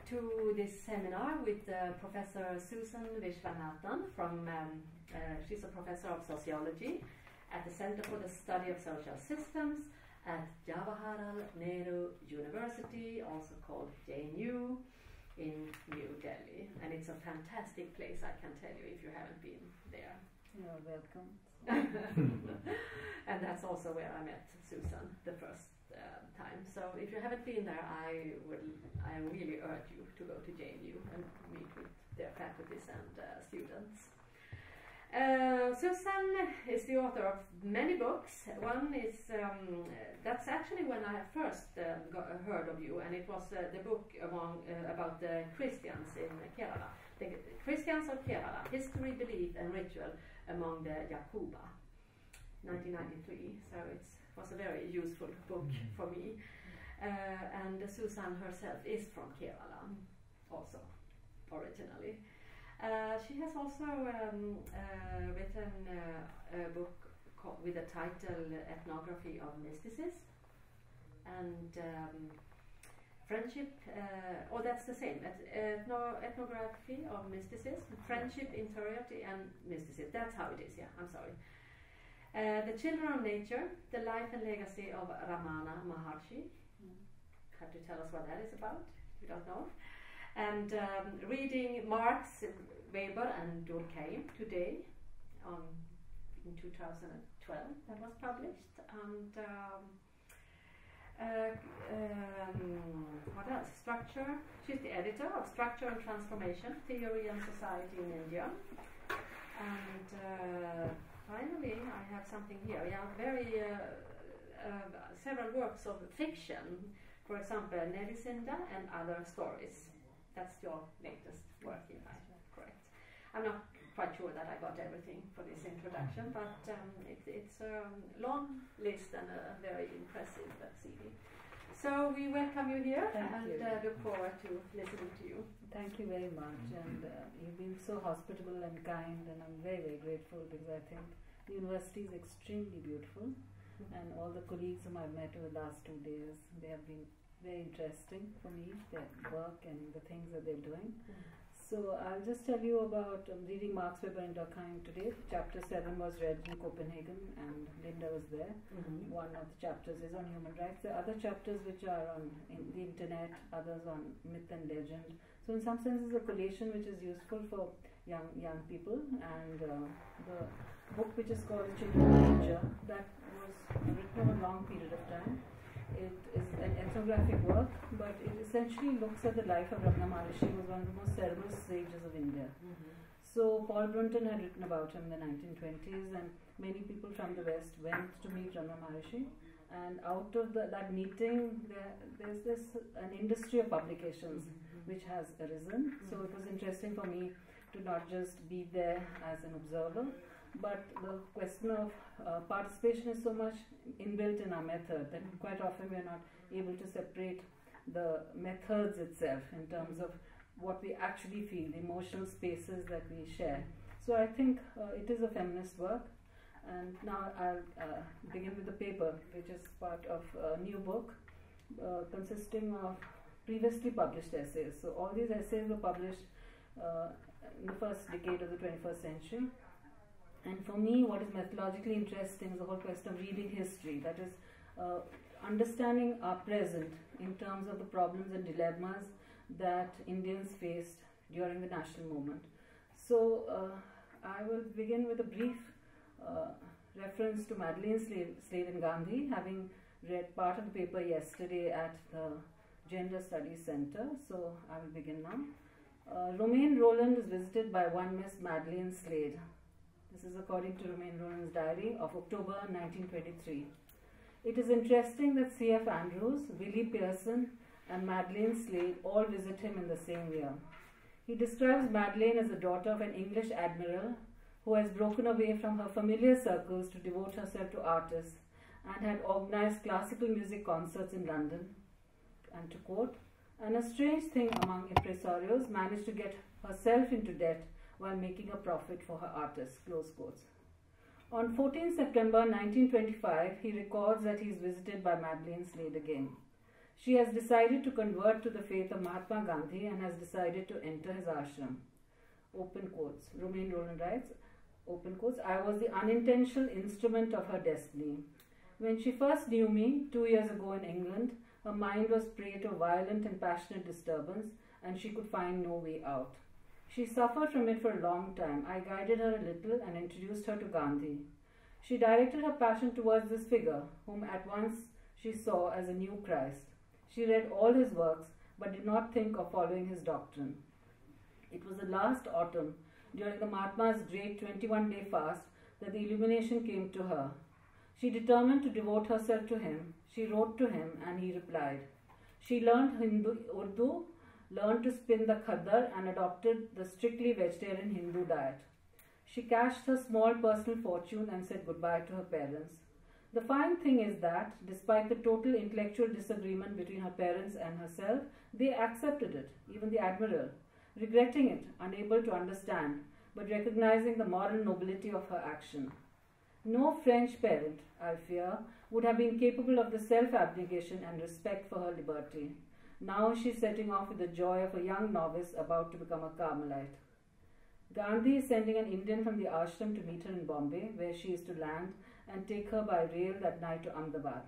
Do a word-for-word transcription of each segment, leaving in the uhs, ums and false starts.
to this seminar with uh, Professor Susan Viswanathan from, um, uh, she's a professor of sociology at the Center for the Study of Social Systems at Jawaharlal Nehru University, also called J N U, in New Delhi. And it's a fantastic place, I can tell you, if you haven't been there. You're welcome. And that's also where I met Susan the first uh, time. So if you haven't been there, I will, I really urge you to go to J N U and meet with their faculties and uh, students. Uh, Susan is the author of many books. One is, um, that's actually when I first uh, got, uh, heard of you, and it was uh, the book among, uh, about the Christians in Kerala. The Christians of Kerala, History, Belief and Ritual among the Yakuba, nineteen ninety-three. So it was a very useful book mm-hmm. for me. Uh, and Susan herself is from Kerala, also, originally. Uh, she has also um, uh, written uh, a book with the title Ethnography of Mysticism and um, Friendship, uh, oh that's the same, Ethno Ethnography of Mysticism, Friendship, Interiority and Mysticism. That's how it is, yeah, I'm sorry. Uh, the Children of Nature, The Life and Legacy of Ramana Maharshi. Mm. Have to tell us what that is about, if you don't know. And um, reading Marx, Weber and Durkheim today, um, in two thousand twelve, that was published. And um, uh, um, what else? Structure, she's the editor of Structure and Transformation, Theory and Society in India. And uh, finally, I have something here. Yeah, very, uh, uh, several works of fiction. For example, Nevisinda and Other Stories. That's your latest work, if I'm correct. I'm not quite sure that I got everything for this introduction, but um, it, it's a long list and a very impressive uh, C V. So we welcome you here Thank and you. Uh, look forward to listening to you. Thank you very much, and uh, you've been so hospitable and kind, and I'm very, very grateful because I think the university is extremely beautiful, mm-hmm. and all the colleagues whom I've met over the last two days, they have been very interesting for me, their work and the things that they're doing. Mm-hmm. So I'll just tell you about um, reading Marx, Weber and Durkheim today. Chapter seven was read in Copenhagen and Linda was there. Mm-hmm. One of the chapters is on human rights. There are other chapters which are on in the internet, others on myth and legend. So in some sense it's a collation which is useful for young young people. And uh, the book which is called Children of Nature, that was written over a long period of time. It is an ethnographic work, but it essentially looks at the life of Ramana Maharshi, who was one of the most cerebral sages of India. Mm-hmm. So Paul Brunton had written about him in the nineteen twenties, and many people from the West went to meet Ramana Maharshi. And out of the, that meeting, there, there's this an industry of publications mm-hmm. which has arisen. Mm-hmm. So it was interesting for me to not just be there as an observer, but the question of uh, participation is so much inbuilt in our method that quite often we are not able to separate the methods itself in terms of what we actually feel, the emotional spaces that we share. So I think uh, it is a feminist work. And now I'll uh, begin with the paper, which is part of a new book uh, consisting of previously published essays. So all these essays were published uh, in the first decade of the twenty-first century. And for me, what is methodologically interesting is the whole question of reading history, that is, uh, understanding our present in terms of the problems and dilemmas that Indians faced during the national movement. So, uh, I will begin with a brief uh, reference to Madeleine Slade, Slade and Gandhi, having read part of the paper yesterday at the Gender Studies Center. So, I will begin now. Uh, Romain Rolland is visited by one Miss Madeleine Slade. This is according to Romain Rolland's diary of October nineteen twenty-three. It is interesting that C F Andrews, Willie Pearson and Madeleine Slade all visit him in the same year. He describes Madeleine as the daughter of an English admiral who has broken away from her familiar circles to devote herself to artists and had organized classical music concerts in London. And to quote, and a strange thing among impresarios managed to get herself into debt while making a profit for her artists, close quotes. On fourteenth September nineteen twenty-five, he records that he is visited by Madeleine Slade again. She has decided to convert to the faith of Mahatma Gandhi and has decided to enter his ashram. Open quotes. Romain Rolland writes, open quotes, I was the unintentional instrument of her destiny. When she first knew me, two years ago in England, her mind was prey to violent and passionate disturbance, and she could find no way out. She suffered from it for a long time. I guided her a little and introduced her to Gandhi. She directed her passion towards this figure, whom at once she saw as a new Christ. She read all his works, but did not think of following his doctrine. It was the last autumn, during the Mahatma's great twenty-one day fast, that the illumination came to her. She determined to devote herself to him. She wrote to him, and he replied. She learned Hindu, Urdu, learned to spin the khaddar, and adopted the strictly vegetarian Hindu diet. She cashed her small personal fortune and said goodbye to her parents. The fine thing is that, despite the total intellectual disagreement between her parents and herself, they accepted it, even the Admiral, regretting it, unable to understand, but recognizing the moral nobility of her action. No French parent, I fear, would have been capable of the self-abnegation and respect for her liberty. Now she is setting off with the joy of a young novice about to become a Carmelite. Gandhi is sending an Indian from the ashram to meet her in Bombay, where she is to land and take her by rail that night to Ahmedabad.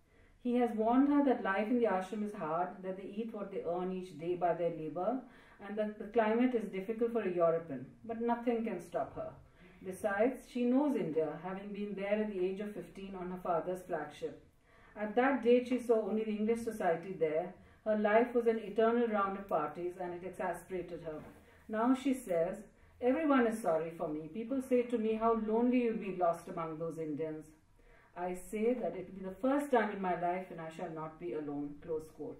He has warned her that life in the ashram is hard, that they eat what they earn each day by their labor, and that the climate is difficult for a European, but nothing can stop her. Besides, she knows India, having been there at the age of fifteen on her father's flagship. At that date, she saw only the English society there. Her life was an eternal round of parties, and it exasperated her. Now she says, everyone is sorry for me. People say to me how lonely you'll be lost among those Indians. I say that it will be the first time in my life when I shall not be alone. Close quote.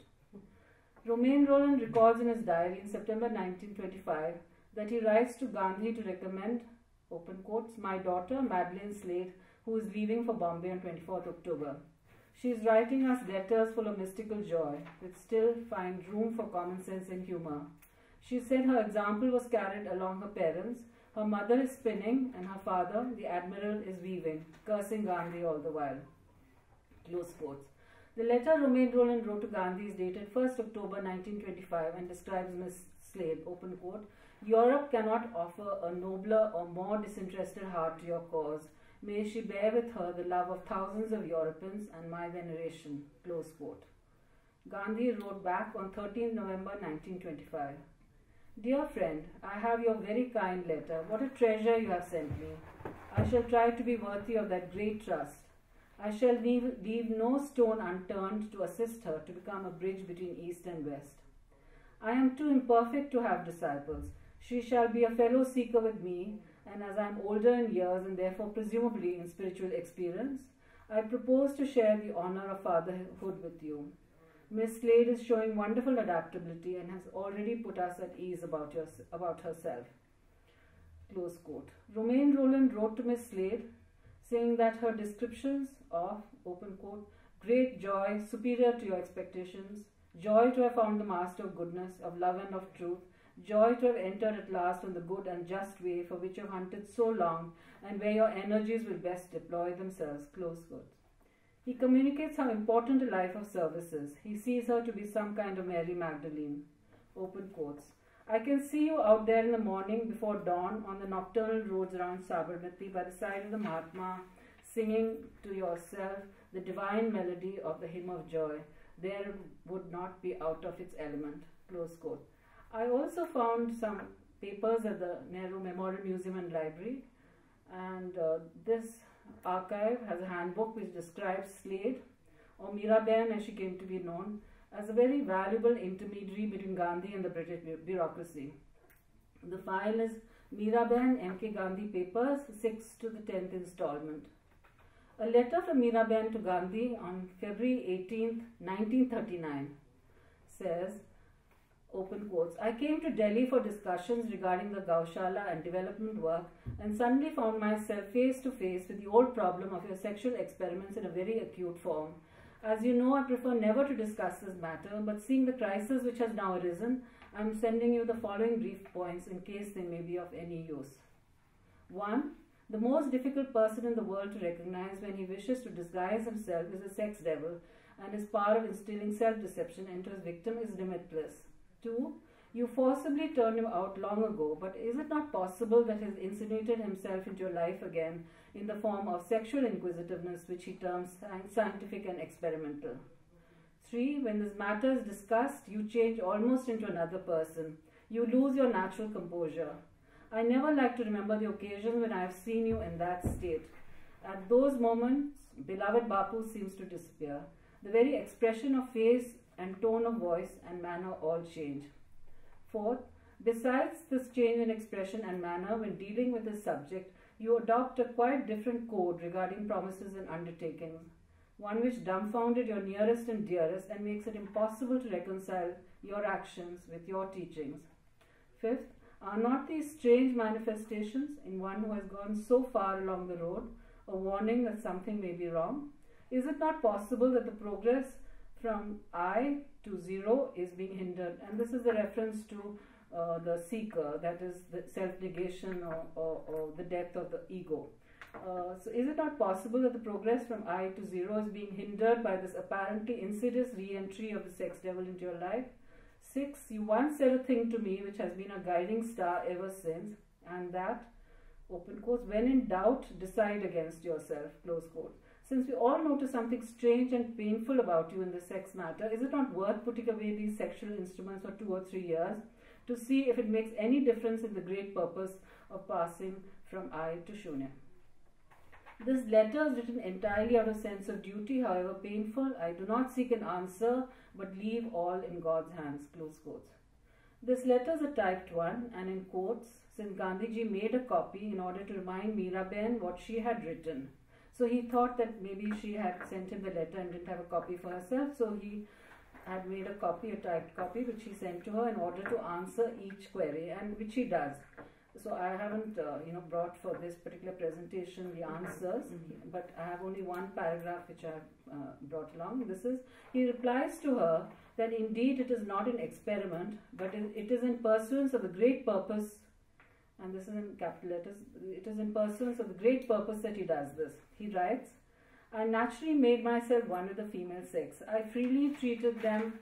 Romain Rolland recalls in his diary in September nineteen twenty-five that he writes to Gandhi to recommend, open quotes, my daughter Madeleine Slade, who is leaving for Bombay on twenty-fourth October. She is writing us letters full of mystical joy, which still find room for common sense and humor. She said her example was carried along her parents. Her mother is spinning and her father, the Admiral, is weaving, cursing Gandhi all the while. Close quotes. The letter Romain Rolland wrote to Gandhi is dated first October nineteen twenty-five and describes Miss Slade, open quote, Europe cannot offer a nobler or more disinterested heart to your cause. May she bear with her the love of thousands of Europeans and my veneration. Close quote. Gandhi wrote back on thirteenth November nineteen twenty-five. Dear friend, I have your very kind letter. What a treasure you have sent me. I shall try to be worthy of that great trust. I shall leave, leave no stone unturned to assist her to become a bridge between East and West. I am too imperfect to have disciples. She shall be a fellow seeker with me, and as I am older in years and therefore presumably in spiritual experience, I propose to share the honor of fatherhood with you. Miss Slade is showing wonderful adaptability and has already put us at ease about, your, about herself. Close quote. Romain Rolland wrote to Miss Slade saying that her descriptions of, open quote, great joy, superior to your expectations, joy to have found the master of goodness, of love and of truth, joy to have entered at last on the good and just way for which you have hunted so long and where your energies will best deploy themselves. Close quote. He communicates how important a life of service is. He sees her to be some kind of Mary Magdalene. Open quotes. I can see you out there in the morning before dawn on the nocturnal roads around Sabarmati by the side of the Mahatma, singing to yourself the divine melody of the hymn of joy. There would not be out of its element. Close quote. I also found some papers at the Nehru Memorial Museum and Library, and uh, this archive has a handbook which describes Slade, or Miraben as she came to be known, as a very valuable intermediary between Gandhi and the British bureaucracy. The file is Miraben M K Gandhi Papers, sixth to the tenth installment. A letter from Miraben to Gandhi on February eighteenth, nineteen thirty-nine says, open quotes, I came to Delhi for discussions regarding the Gaushala and development work and suddenly found myself face to face with the old problem of your sexual experiments in a very acute form. As you know, I prefer never to discuss this matter, but seeing the crisis which has now arisen, I am sending you the following brief points in case they may be of any use. one. The most difficult person in the world to recognize when he wishes to disguise himself is a sex devil, and his power of instilling self-deception into his victim is limitless. Two, you forcibly turned him out long ago, but is it not possible that he has insinuated himself into your life again in the form of sexual inquisitiveness, which he terms scientific and experimental? Three, when this matter is discussed, you change almost into another person. You lose your natural composure. I never like to remember the occasions when I have seen you in that state. At those moments, beloved Bapu seems to disappear. The very expression of face and tone of voice and manner all change. Fourth, besides this change in expression and manner when dealing with the subject, you adopt a quite different code regarding promises and undertakings, one which dumbfounded your nearest and dearest and makes it impossible to reconcile your actions with your teachings. Fifth, are not these strange manifestations in one who has gone so far along the road a warning that something may be wrong? Is it not possible that the progress from I to zero is being hindered? And this is a reference to uh, the seeker, that is the self-negation or, or, or the death of the ego. Uh, so is it not possible that the progress from I to zero is being hindered by this apparently insidious re-entry of the sex devil into your life? Six, you once said a thing to me which has been a guiding star ever since, and that, open quotes, when in doubt, decide against yourself, close quotes. Since we all notice something strange and painful about you in the sex matter, is it not worth putting away these sexual instruments for two or three years to see if it makes any difference in the great purpose of passing from I to Shunya? This letter is written entirely out of sense of duty, however painful. I do not seek an answer, but leave all in God's hands, close quotes. This letter is a typed one, and in quotes, since Gandhiji made a copy in order to remind Miraben what she had written. So he thought that maybe she had sent him the letter and didn't have a copy for herself, so he had made a copy, a typed copy, which he sent to her in order to answer each query, and which he does. So I haven't, uh, you know, brought for this particular presentation the answers, mm-hmm. but I have only one paragraph which I have uh, brought along. This is, he replies to her that indeed it is not an experiment, but it is in pursuance of the great purpose, and this is in capital letters, it is in pursuance of the great purpose that he does this. He writes, I naturally made myself one with the female sex. I freely treated them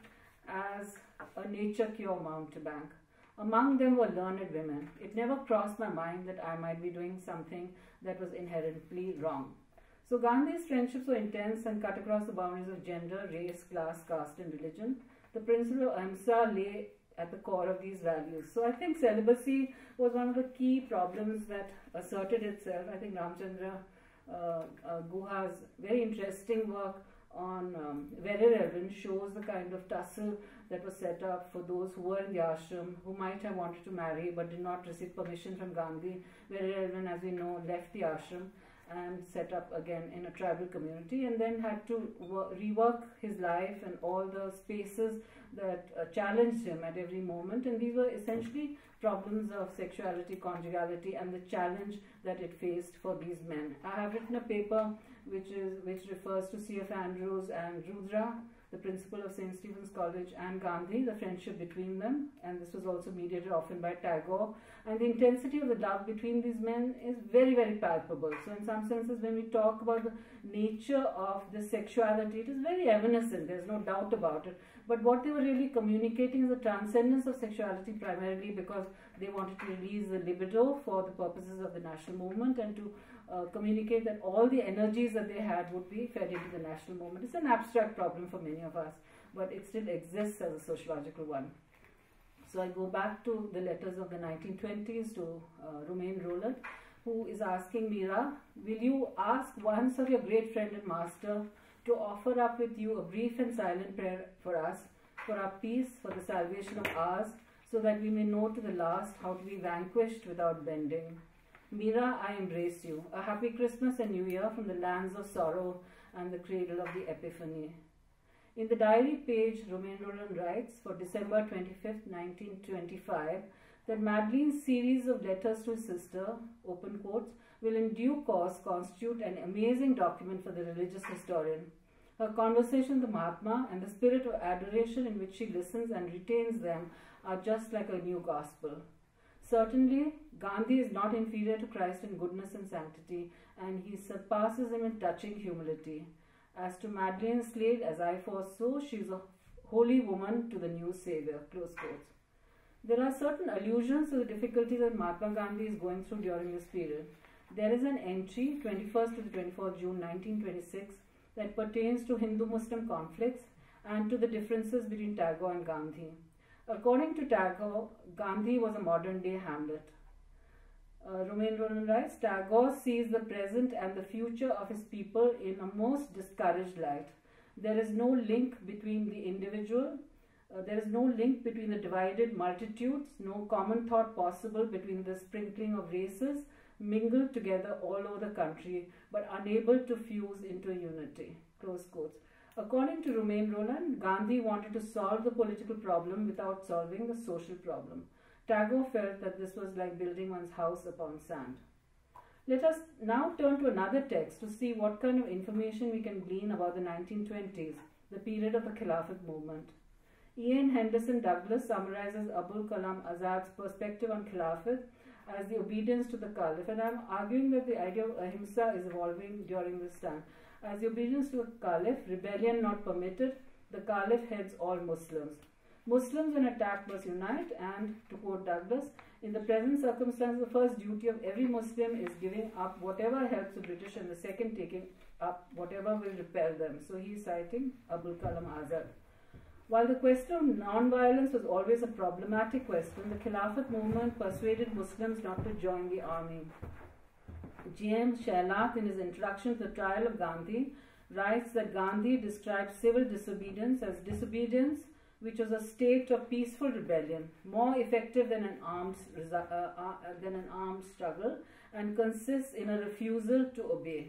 as a nature cure mountebank. Among them were learned women. It never crossed my mind that I might be doing something that was inherently wrong. So Gandhi's friendships were intense and cut across the boundaries of gender, race, class, caste and religion. The principle of ahimsa lay at the core of these values. So I think celibacy was one of the key problems that asserted itself. I think Ramchandra uh, uh, Guha's very interesting work on um, Verer shows the kind of tussle that was set up for those who were in the ashram, who might have wanted to marry but did not receive permission from Gandhi. Verer, as we know, left the ashram and set up again in a tribal community, and then had to rework his life and all the spaces that uh, challenged him at every moment. And these were essentially problems of sexuality, conjugality, and the challenge that it faced for these men. I have written a paper which is which refers to C F Andrews and Rudra, the principal of Saint Stephen's College, and Gandhi, the friendship between them, and this was also mediated often by Tagore. And the intensity of the love between these men is very, very palpable. So in some senses, when we talk about the nature of the sexuality, it is very evanescent, there's no doubt about it. But what they were really communicating is the transcendence of sexuality, primarily because they wanted to release the libido for the purposes of the national movement, and to uh, communicate that all the energies that they had would be fed into the national movement. It's an abstract problem for many of us, but it still exists as a sociological one. So I go back to the letters of the nineteen twenties to uh, Romain Rolland, who is asking Mira, will you ask once of your great friend and master to offer up with you a brief and silent prayer for us, for our peace, for the salvation of ours, so that we may know to the last how to be vanquished without bending. Mira, I embrace you. A happy Christmas and New Year from the lands of sorrow and the cradle of the Epiphany. In the diary page, Romain Rolland writes, for December twenty-fifth, nineteen twenty-five, that Madeline's series of letters to his sister, open quotes, will in due course constitute an amazing document for the religious historian. Her conversation with the Mahatma and the spirit of adoration in which she listens and retains them are just like a new gospel. Certainly, Gandhi is not inferior to Christ in goodness and sanctity, and he surpasses him in touching humility. As to Madeleine Slade, as I foresaw, she is a holy woman to the new Saviour. Close quotes. There are certain allusions to the difficulties that Mahatma Gandhi is going through during this period. There is an entry, twenty-first to the twenty-fourth of June nineteen twenty-six, that pertains to Hindu-Muslim conflicts and to the differences between Tagore and Gandhi. According to Tagore, Gandhi was a modern-day Hamlet. Uh, Romain Rolland writes, Tagore sees the present and the future of his people in a most discouraged light. There is no link between the individual, uh, there is no link between the divided multitudes, no common thought possible between the sprinkling of races mingled together all over the country, but unable to fuse into unity. Close quotes. According to Romain Rolland, Gandhi wanted to solve the political problem without solving the social problem. Tagore felt that this was like building one's house upon sand. Let us now turn to another text to see what kind of information we can glean about the nineteen twenties, the period of the Khilafat movement. Ian Henderson Douglas summarizes Abul Kalam Azad's perspective on Khilafat as the obedience to the Caliph, and I am arguing that the idea of ahimsa is evolving during this time. As the obedience to the Caliph, rebellion not permitted, the Caliph heads all Muslims. Muslims when attacked must unite, and, to quote Douglas, in the present circumstances, the first duty of every Muslim is giving up whatever helps the British, and the second taking up whatever will repel them. So he is citing Abul Kalam Azad. While the question of non-violence was always a problematic question, the Khilafat movement persuaded Muslims not to join the army. G M Shailat, in his introduction to the trial of Gandhi, writes that Gandhi describes civil disobedience as disobedience which was a state of peaceful rebellion, more effective than an armed, uh, uh, than an armed struggle, and consists in a refusal to obey.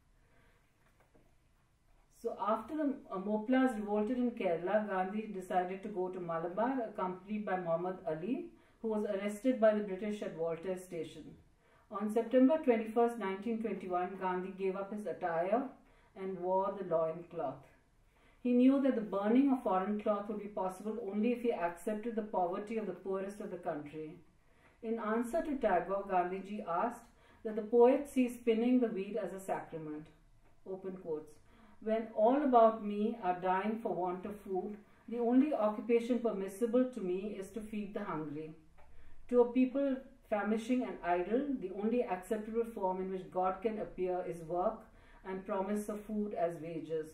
So after the uh, Moplas revolted in Kerala, Gandhi decided to go to Malabar, accompanied by Muhammad Ali, who was arrested by the British at Walter Station. On September twenty-first, nineteen twenty-one, Gandhi gave up his attire and wore the loin cloth. He knew that the burning of foreign cloth would be possible only if he accepted the poverty of the poorest of the country. In answer to Tagore, Gandhiji asked that the poet see spinning the wheel as a sacrament. Open quotes. When all about me are dying for want of food, the only occupation permissible to me is to feed the hungry. To a people famishing and idle, the only acceptable form in which God can appear is work and promise of food as wages.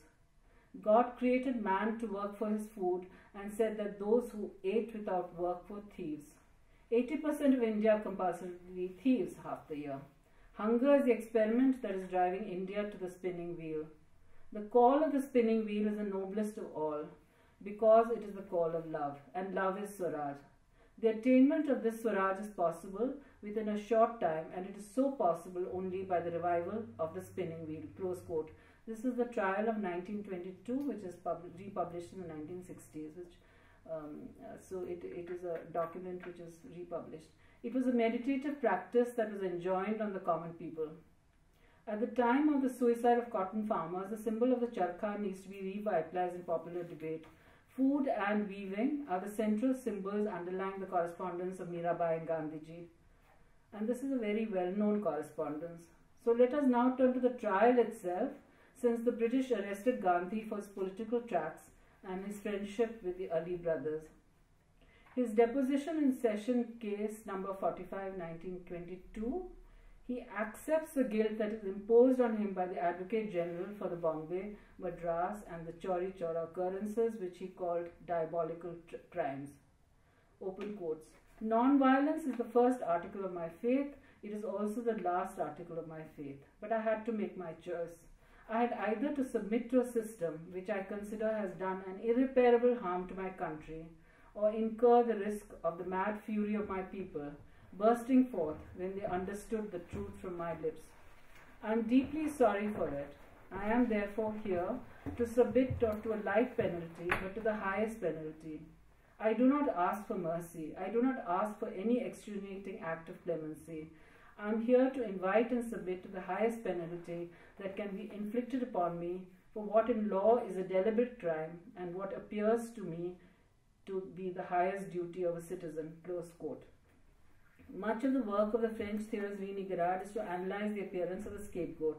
God created man to work for his food and said that those who ate without work were thieves. eighty percent of India are compulsorily thieves half the year. Hunger is the experiment that is driving India to the spinning wheel. The call of the spinning wheel is the noblest of all because it is the call of love, and love is Swaraj. The attainment of this Swaraj is possible within a short time, and it is so possible only by the revival of the spinning wheel. Close quote. This is the trial of nineteen twenty-two, which is republished in the nineteen sixties. Which, um, uh, so it, it is a document which is republished. It was a meditative practice that was enjoined on the common people. At the time of the suicide of cotton farmers, the symbol of the charkha needs to be revitalized in popular debate. Food and weaving are the central symbols underlying the correspondence of Mirabai and Gandhiji. And this is a very well-known correspondence. So let us now turn to the trial itself, since the British arrested Gandhi for his political tracts and his friendship with the Ali brothers. His deposition in session case number forty-five, nineteen twenty-two, he accepts the guilt that is imposed on him by the Advocate General for the Bombay, Madras and the Chauri Chaura occurrences, which he called diabolical crimes. Open quotes. Non-violence is the first article of my faith. It is also the last article of my faith. But I had to make my choice. I had either to submit to a system which I consider has done an irreparable harm to my country, or incur the risk of the mad fury of my people bursting forth when they understood the truth from my lips. I am deeply sorry for it. I am therefore here to submit not to a light penalty, but to the highest penalty. I do not ask for mercy. I do not ask for any extenuating act of clemency. I am here to invite and submit to the highest penalty that can be inflicted upon me for what in law is a deliberate crime and what appears to me to be the highest duty of a citizen. Close quote. Much of the work of the French theorist René Girard is to analyze the appearance of the scapegoat.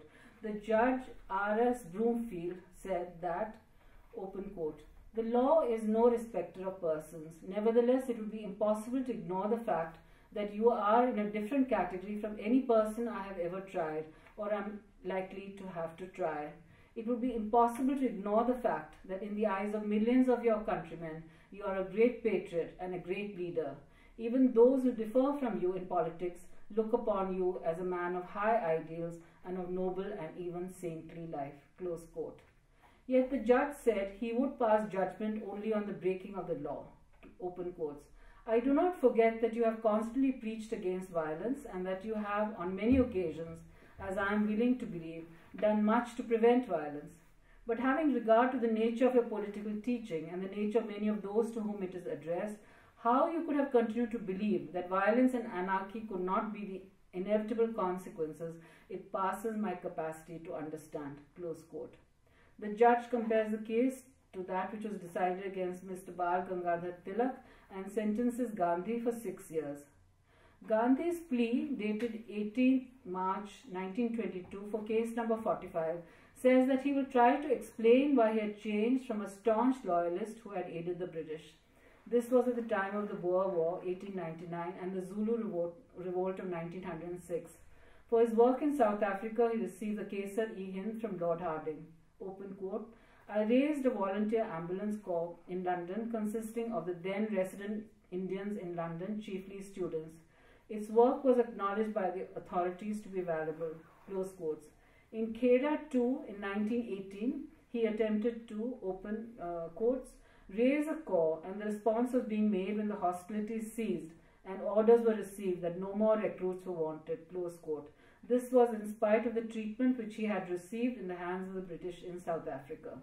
the judge R S Broomfield said that, open quote, "The law is no respecter of persons. Nevertheless, it would be impossible to ignore the fact that you are in a different category from any person I have ever tried or am likely to have to try. It would be impossible to ignore the fact that in the eyes of millions of your countrymen, you are a great patriot and a great leader. Even those who differ from you in politics look upon you as a man of high ideals and of noble and even saintly life." Close quote. Yet the judge said he would pass judgment only on the breaking of the law. Open quotes. "I do not forget that you have constantly preached against violence and that you have, on many occasions, as I am willing to believe, done much to prevent violence. But having regard to the nature of your political teaching and the nature of many of those to whom it is addressed, how you could have continued to believe that violence and anarchy could not be the inevitable consequences, it passes my capacity to understand." Close quote. The judge compares the case to that which was decided against Mister Bal Gangadhar Tilak and sentences Gandhi for six years. Gandhi's plea, dated eighteenth March nineteen twenty-two for case number forty-five, says that he will try to explain why he had changed from a staunch loyalist who had aided the British. This was at the time of the Boer War, eighteen ninety-nine, and the Zulu Revolt, revolt of nineteen oh six. For his work in South Africa, he received the Kesar-e-Hind from Lord Hardinge. Open quote, "I raised a volunteer ambulance corps in London consisting of the then resident Indians in London, chiefly students. Its work was acknowledged by the authorities to be valuable." Close quotes. In Khera too, in nineteen eighteen, he attempted to, open uh, quotes, "raise a corps, and the response was being made when the hostilities ceased and orders were received that no more recruits were wanted." Close quote. This was in spite of the treatment which he had received in the hands of the British in South Africa.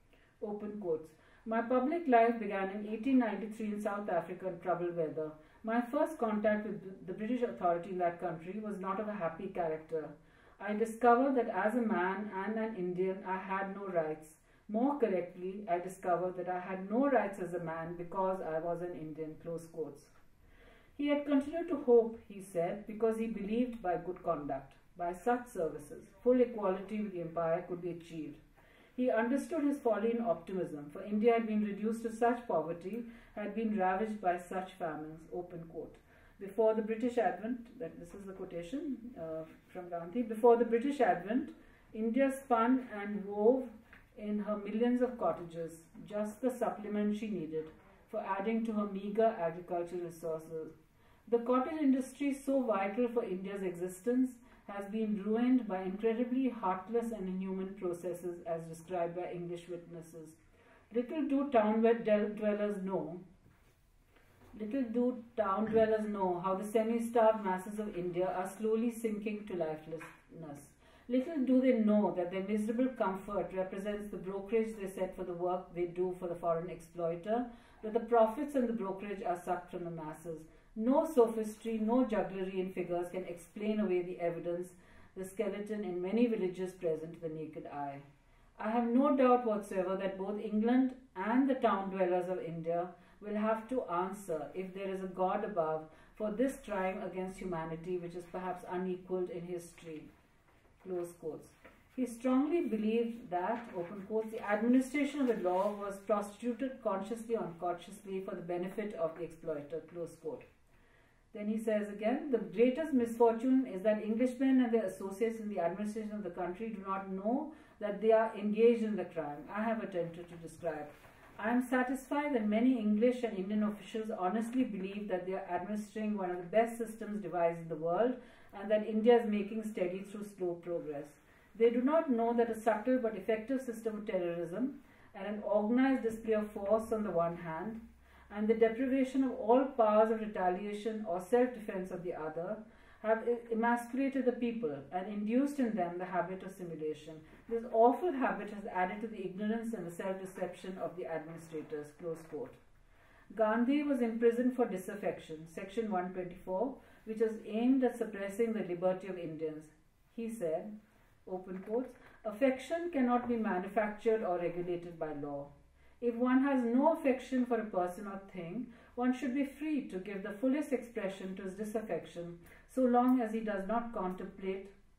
Open quotes. "My public life began in eighteen ninety-three in South Africa in troubled weather. My first contact with the British authority in that country was not of a happy character. I discovered that as a man and an Indian I had no rights. More correctly, I discovered that I had no rights as a man because I was an Indian." Close quotes. He had continued to hope, he said, because he believed by good conduct, by such services, full equality with the empire could be achieved. He understood his folly in optimism, for India had been reduced to such poverty, had been ravaged by such famines. Open quote. Before the British advent, that this is the quotation uh, from Gandhi, "Before the British advent, India spun and wove in her millions of cottages just the supplement she needed for adding to her meager agricultural resources. The cottage industry, so vital for India's existence, has been ruined by incredibly heartless and inhuman processes as described by English witnesses. Little do town dwellers know, little do town dwellers know how the semi-starved masses of India are slowly sinking to lifelessness. Little do they know that their miserable comfort represents the brokerage they set for the work they do for the foreign exploiter, that the profits and the brokerage are sucked from the masses. No sophistry, no jugglery in figures can explain away the evidence, the skeleton in many villages present to the naked eye. I have no doubt whatsoever that both England and the town dwellers of India will have to answer, if there is a God above, for this crime against humanity which is perhaps unequalled in history." Close quotes. He strongly believed that, open quotes, "the administration of the law was prostituted consciously or unconsciously for the benefit of the exploiter." Close quote. Then he says again, "The greatest misfortune is that Englishmen and their associates in the administration of the country do not know that they are engaged in the crime I have attempted to describe. I am satisfied that many English and Indian officials honestly believe that they are administering one of the best systems devised in the world and that India is making steady through slow progress. They do not know that a subtle but effective system of terrorism and an organized display of force on the one hand, and the deprivation of all powers of retaliation or self-defense of the other, have emasculated the people and induced in them the habit of simulation. This awful habit has added to the ignorance and the self-deception of the administrators." Close quote. Gandhi was imprisoned for disaffection, section one twenty-four, which was aimed at suppressing the liberty of Indians. He said, open quotes, "Affection cannot be manufactured or regulated by law. If one has no affection for a person or thing, one should be free to give the fullest expression to his disaffection, so long as he does not contemplate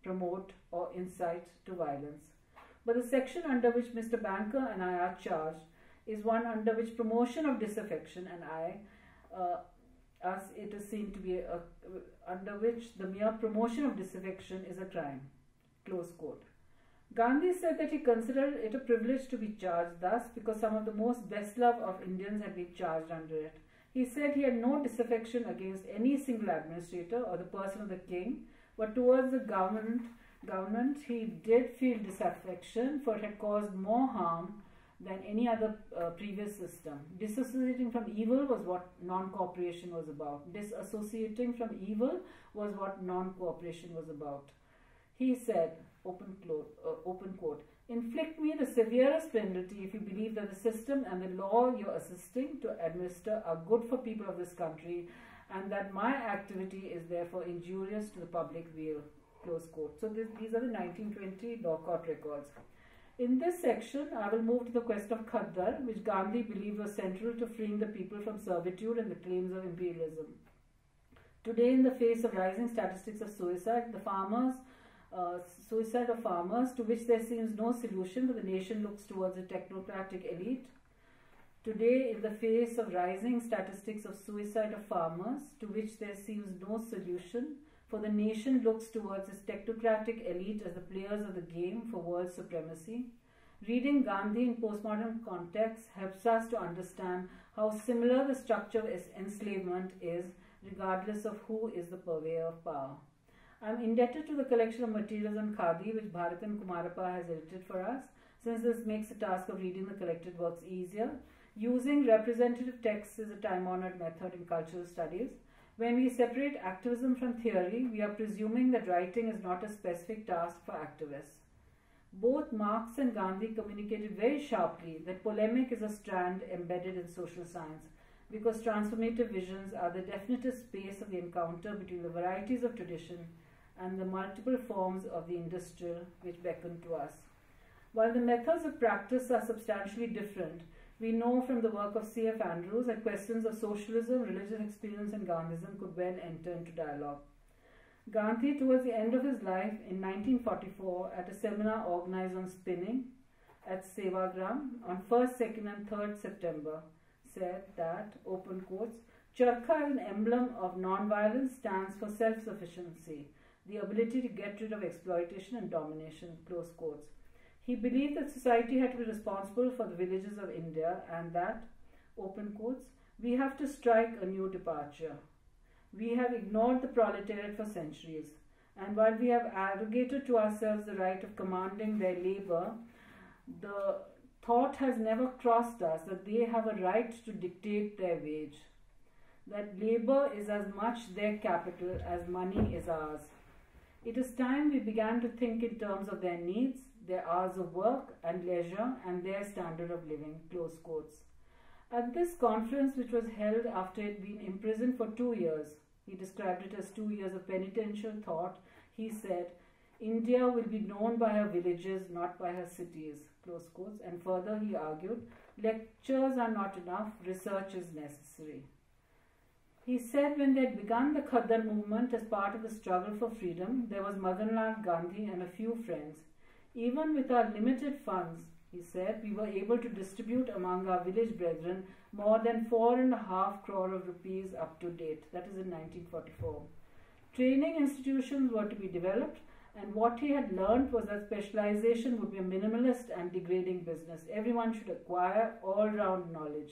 promote, or incite to violence. But the section under which Mister Banker and I are charged is one under which promotion of disaffection and I, uh, as it is seen to be, a, under which the mere promotion of disaffection is a crime. Close quote. Gandhi said that he considered it a privilege to be charged thus because some of the most best loved of Indians had been charged under it. He said he had no disaffection against any single administrator or the person of the king, but towards the government, government he did feel disaffection, for it had caused more harm than any other uh, previous system. Disassociating from evil was what non-cooperation was about. Disassociating from evil was what non-cooperation was about. He said, open, quote, uh, open quote, inflict me the severest penalty if you believe that the system and the law you're assisting to administer are good for people of this country and that my activity is therefore injurious to the public weal. Close quote. So this, these are the nineteen twenty law court records. In this section, I will move to the quest of Khaddar, which Gandhi believed was central to freeing the people from servitude and the claims of imperialism. Today, in the face of rising statistics of suicide, the farmers, uh, suicide of farmers, to which there seems no solution, but the nation looks towards a technocratic elite. Today, in the face of rising statistics of suicide of farmers, to which there seems no solution, for the nation looks towards its technocratic elite as the players of the game for world supremacy. Reading Gandhi in postmodern context helps us to understand how similar the structure of enslavement is, regardless of who is the purveyor of power. I am indebted to the collection of materials on Khadi which Bharatan Kumarappa has edited for us, since this makes the task of reading the collected works easier. Using representative texts is a time-honored method in cultural studies. When we separate activism from theory, we are presuming that writing is not a specific task for activists. Both Marx and Gandhi communicated very sharply that polemic is a strand embedded in social science, because transformative visions are the definitive space of the encounter between the varieties of tradition and the multiple forms of the industrial which beckon to us. While the methods of practice are substantially different, we know from the work of C F Andrews that questions of socialism, religious experience, and Gandhism could well enter into dialogue. Gandhi, towards the end of his life in nineteen forty-four, at a seminar organized on spinning at Sevagram on first, second, and third September, said that, open quotes, Charkha as an emblem of non-violence stands for self-sufficiency, the ability to get rid of exploitation and domination, close quotes. He believed that society had to be responsible for the villages of India and that, open quotes, we have to strike a new departure. We have ignored the proletariat for centuries, and while we have arrogated to ourselves the right of commanding their labor, the thought has never crossed us that they have a right to dictate their wage, that labor is as much their capital as money is ours. It is time we began to think in terms of their needs, their hours of work and leisure, and their standard of living, close quotes. At this conference, which was held after he had been imprisoned for two years, he described it as two years of penitential thought, he said, India will be known by her villages, not by her cities, close quotes. And further he argued, lectures are not enough, research is necessary. He said when they had begun the Khaddar movement as part of the struggle for freedom, there was Madanlal Gandhi and a few friends. Even with our limited funds, he said, we were able to distribute among our village brethren more than four and a half crore of rupees up to date. That is in nineteen forty-four. Training institutions were to be developed, and what he had learned was that specialization would be a minimalist and degrading business. Everyone should acquire all-round knowledge.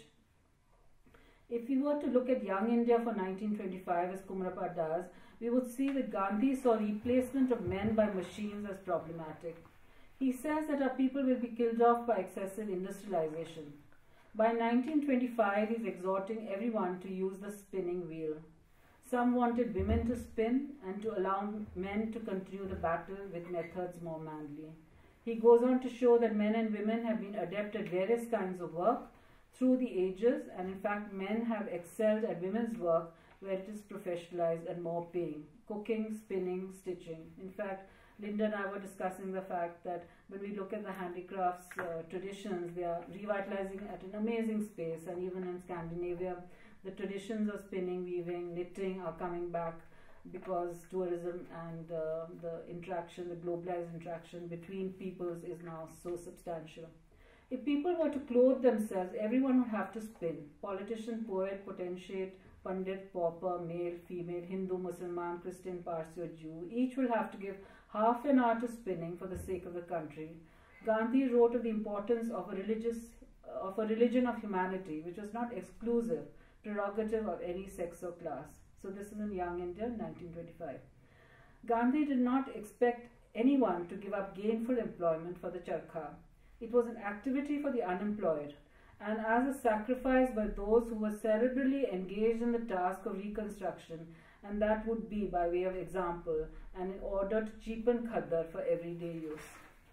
If we were to look at Young India for nineteen twenty-five, as Kumarappa does, we would see that Gandhi saw replacement of men by machines as problematic. He says that our people will be killed off by excessive industrialization. By nineteen twenty-five, he is exhorting everyone to use the spinning wheel. Some wanted women to spin and to allow men to continue the battle with methods more manly. He goes on to show that men and women have been adept at various kinds of work through the ages, and in fact men have excelled at women's work where it is professionalized and more paying. Cooking, spinning, stitching. In fact, Linda and I were discussing the fact that when we look at the handicrafts uh, traditions, they are revitalizing at an amazing space, and even in Scandinavia, the traditions of spinning, weaving, knitting are coming back because tourism and uh, the interaction, the globalized interaction between peoples is now so substantial. If people were to clothe themselves, everyone would have to spin. Politician, poet, potentiate, Pandit, pauper, male, female, Hindu, Muslim, Christian, Parsi or Jew, each will have to give half an hour to spinning for the sake of the country. Gandhi wrote of the importance of a religious, of a religion of humanity, which was not exclusive, prerogative of any sex or class. So this is in Young India, nineteen twenty-five. Gandhi did not expect anyone to give up gainful employment for the charkha. It was an activity for the unemployed, and as a sacrifice by those who were cerebrally engaged in the task of reconstruction, and that would be by way of example, and in order to cheapen khadar for everyday use.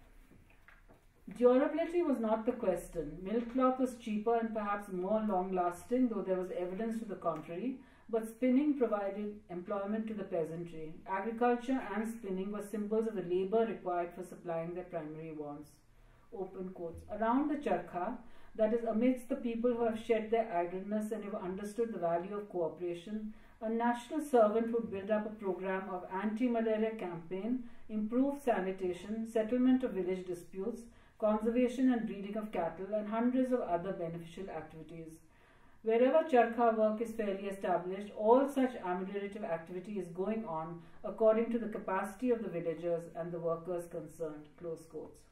Durability was not the question. Milk cloth was cheaper and perhaps more long-lasting, though there was evidence to the contrary, but spinning provided employment to the peasantry. Agriculture and spinning were symbols of the labour required for supplying their primary wants. Open quotes. Around the charkha, that is amidst the people who have shed their idleness and have understood the value of cooperation, a national servant would build up a program of anti-malaria campaign, improved sanitation, settlement of village disputes, conservation and breeding of cattle, and hundreds of other beneficial activities. Wherever charkha work is fairly established, all such ameliorative activity is going on according to the capacity of the villagers and the workers concerned. Close quotes.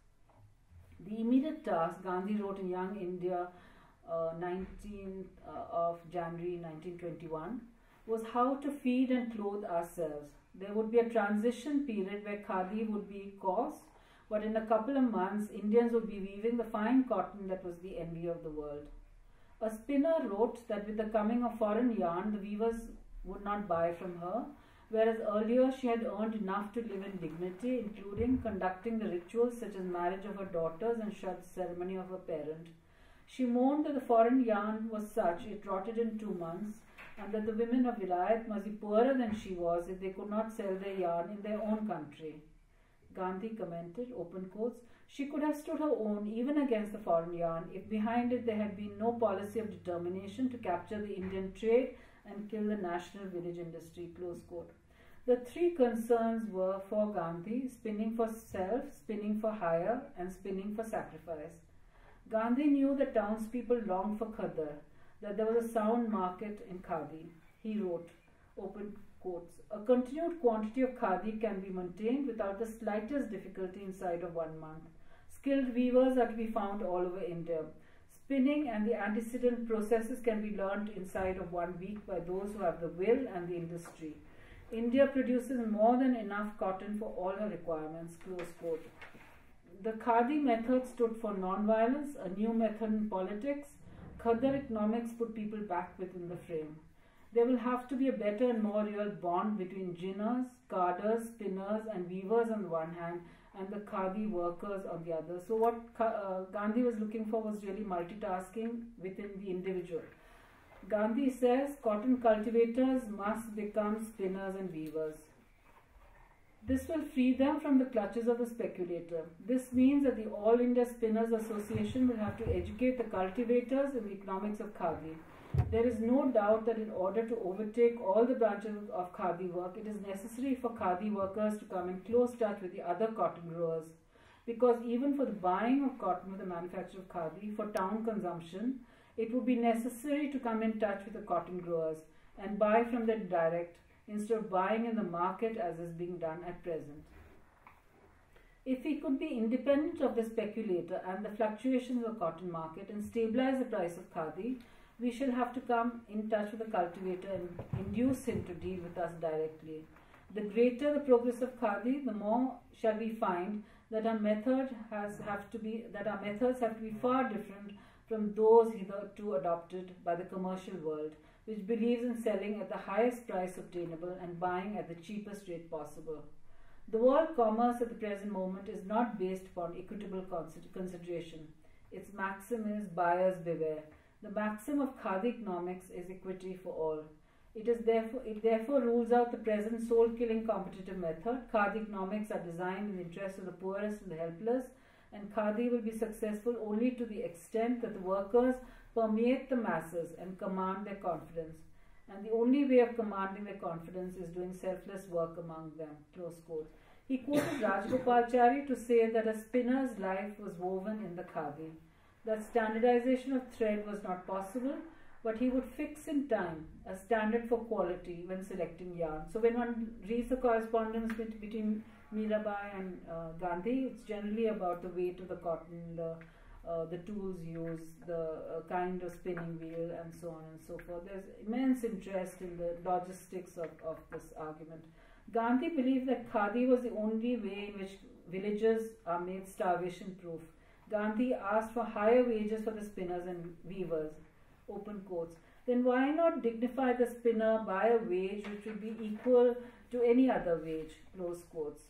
The immediate task, Gandhi wrote in Young India, uh, nineteenth uh, of January nineteen twenty-one, was how to feed and clothe ourselves. There would be a transition period where khadi would be coarse, but in a couple of months, Indians would be weaving the fine cotton that was the envy of the world. A spinner wrote that with the coming of foreign yarn, the weavers would not buy from her, whereas earlier she had earned enough to live in dignity, including conducting the rituals such as marriage of her daughters and Shad ceremony of her parent. She mourned that the foreign yarn was such it rotted in two months, and that the women of Vilayat must be poorer than she was if they could not sell their yarn in their own country. Gandhi commented, open quotes, she could have stood her own even against the foreign yarn if behind it there had been no policy of determination to capture the Indian trade and kill the national village industry, close quote. The three concerns were for Gandhi, spinning for self, spinning for hire, and spinning for sacrifice. Gandhi knew that townspeople longed for khadar, that there was a sound market in khadi. He wrote, open quotes, a continued quantity of khadi can be maintained without the slightest difficulty inside of one month. Skilled weavers are to be found all over India. Spinning and the antecedent processes can be learnt inside of one week by those who have the will and the industry. India produces more than enough cotton for all her requirements, close quote. The khadi method stood for non-violence, a new method in politics. Khadar economics put people back within the frame. There will have to be a better and more real bond between ginners, carders, spinners and weavers on the one hand and the khadi workers on the other. So what uh, Gandhi was looking for was really multitasking within the individual. Gandhi says cotton cultivators must become spinners and weavers. This will free them from the clutches of the speculator. This means that the All India Spinners Association will have to educate the cultivators in the economics of khadi. There is no doubt that in order to overtake all the branches of khadi work, it is necessary for khadi workers to come in close touch with the other cotton growers. Because even for the buying of cotton for the manufacture of khadi for town consumption, it would be necessary to come in touch with the cotton growers and buy from them direct instead of buying in the market as is being done at present. If we could be independent of the speculator and the fluctuations of the cotton market and stabilize the price of khadi, we shall have to come in touch with the cultivator and induce him to deal with us directly. The greater the progress of khadi, the more shall we find that our method has have to be that our methods have to be far different from those hitherto adopted by the commercial world, which believes in selling at the highest price obtainable and buying at the cheapest rate possible. The world commerce at the present moment is not based upon equitable consideration. Its maxim is buyers beware. The maxim of khadi economics is equity for all. It is therefore it therefore rules out the present soul-killing competitive method. Khadi economics are designed in the interest of the poorest and the helpless, and khadi will be successful only to the extent that the workers permeate the masses and command their confidence. and the only way of commanding their confidence is doing selfless work among them. Close quote. He quoted Rajgopalachari to say that a spinner's life was woven in the khadi, that standardization of thread was not possible, but he would fix in time a standard for quality when selecting yarn. So when one reads the correspondence bet- between Mirabai and uh, Gandhi, it's generally about the weight of the cotton, the uh, the tools used, the uh, kind of spinning wheel, and so on and so forth. There's immense interest in the logistics of, of this argument. Gandhi believed that khadi was the only way in which villages are made starvation proof. Gandhi asked for higher wages for the spinners and weavers, open quotes. Then why not dignify the spinner by a wage which would be equal to any other wage, close quotes.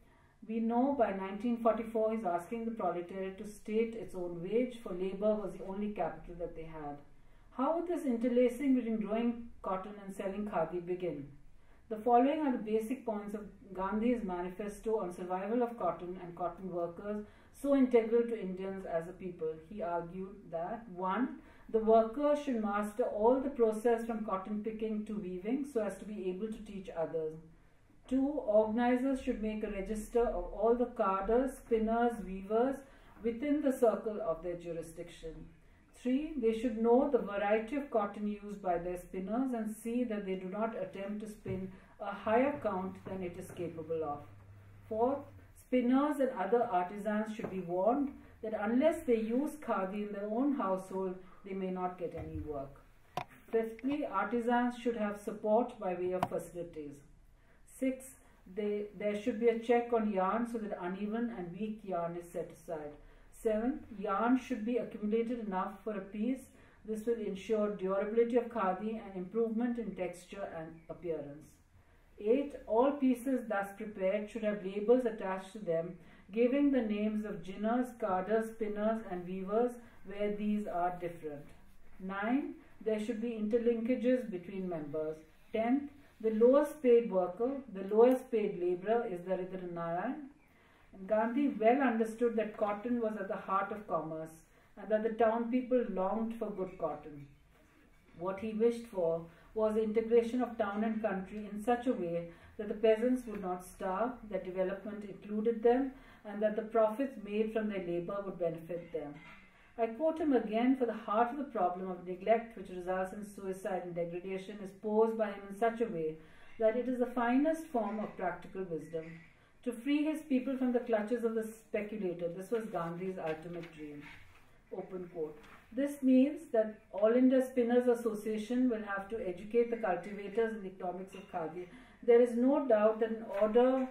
We know by nineteen forty-four he's asking the proletariat to state its own wage, for labor was the only capital that they had. How would this interlacing between growing cotton and selling khadi begin? The following are the basic points of Gandhi's manifesto on survival of cotton and cotton workers, so integral to Indians as a people. He argued that one, the worker should master all the process from cotton picking to weaving so as to be able to teach others. Two, organizers should make a register of all the carders, spinners, weavers within the circle of their jurisdiction. Three, they should know the variety of cotton used by their spinners and see that they do not attempt to spin a higher count than it is capable of. Fourth, spinners and other artisans should be warned that unless they use khadi in their own household, they may not get any work. Fifthly, artisans should have support by way of facilities. Six, they, there should be a check on yarn so that uneven and weak yarn is set aside. Seven, yarn should be accumulated enough for a piece. This will ensure durability of khadi and improvement in texture and appearance. Eight, all pieces thus prepared should have labels attached to them giving the names of ginners, carders, spinners and weavers where these are different. Nine, there should be interlinkages between members. Tenth, the lowest paid worker, the lowest paid labourer is Daridra Narayan. Gandhi well understood that cotton was at the heart of commerce and that the town people longed for good cotton. What he wished for was the integration of town and country in such a way that the peasants would not starve, that development included them, and that the profits made from their labour would benefit them. I quote him again, for the heart of the problem of neglect which results in suicide and degradation is posed by him in such a way that it is the finest form of practical wisdom. To free his people from the clutches of the speculator, this was Gandhi's ultimate dream. Open quote. This means that All India Spinners Association will have to educate the cultivators in the economics of khadi. There is no doubt that in order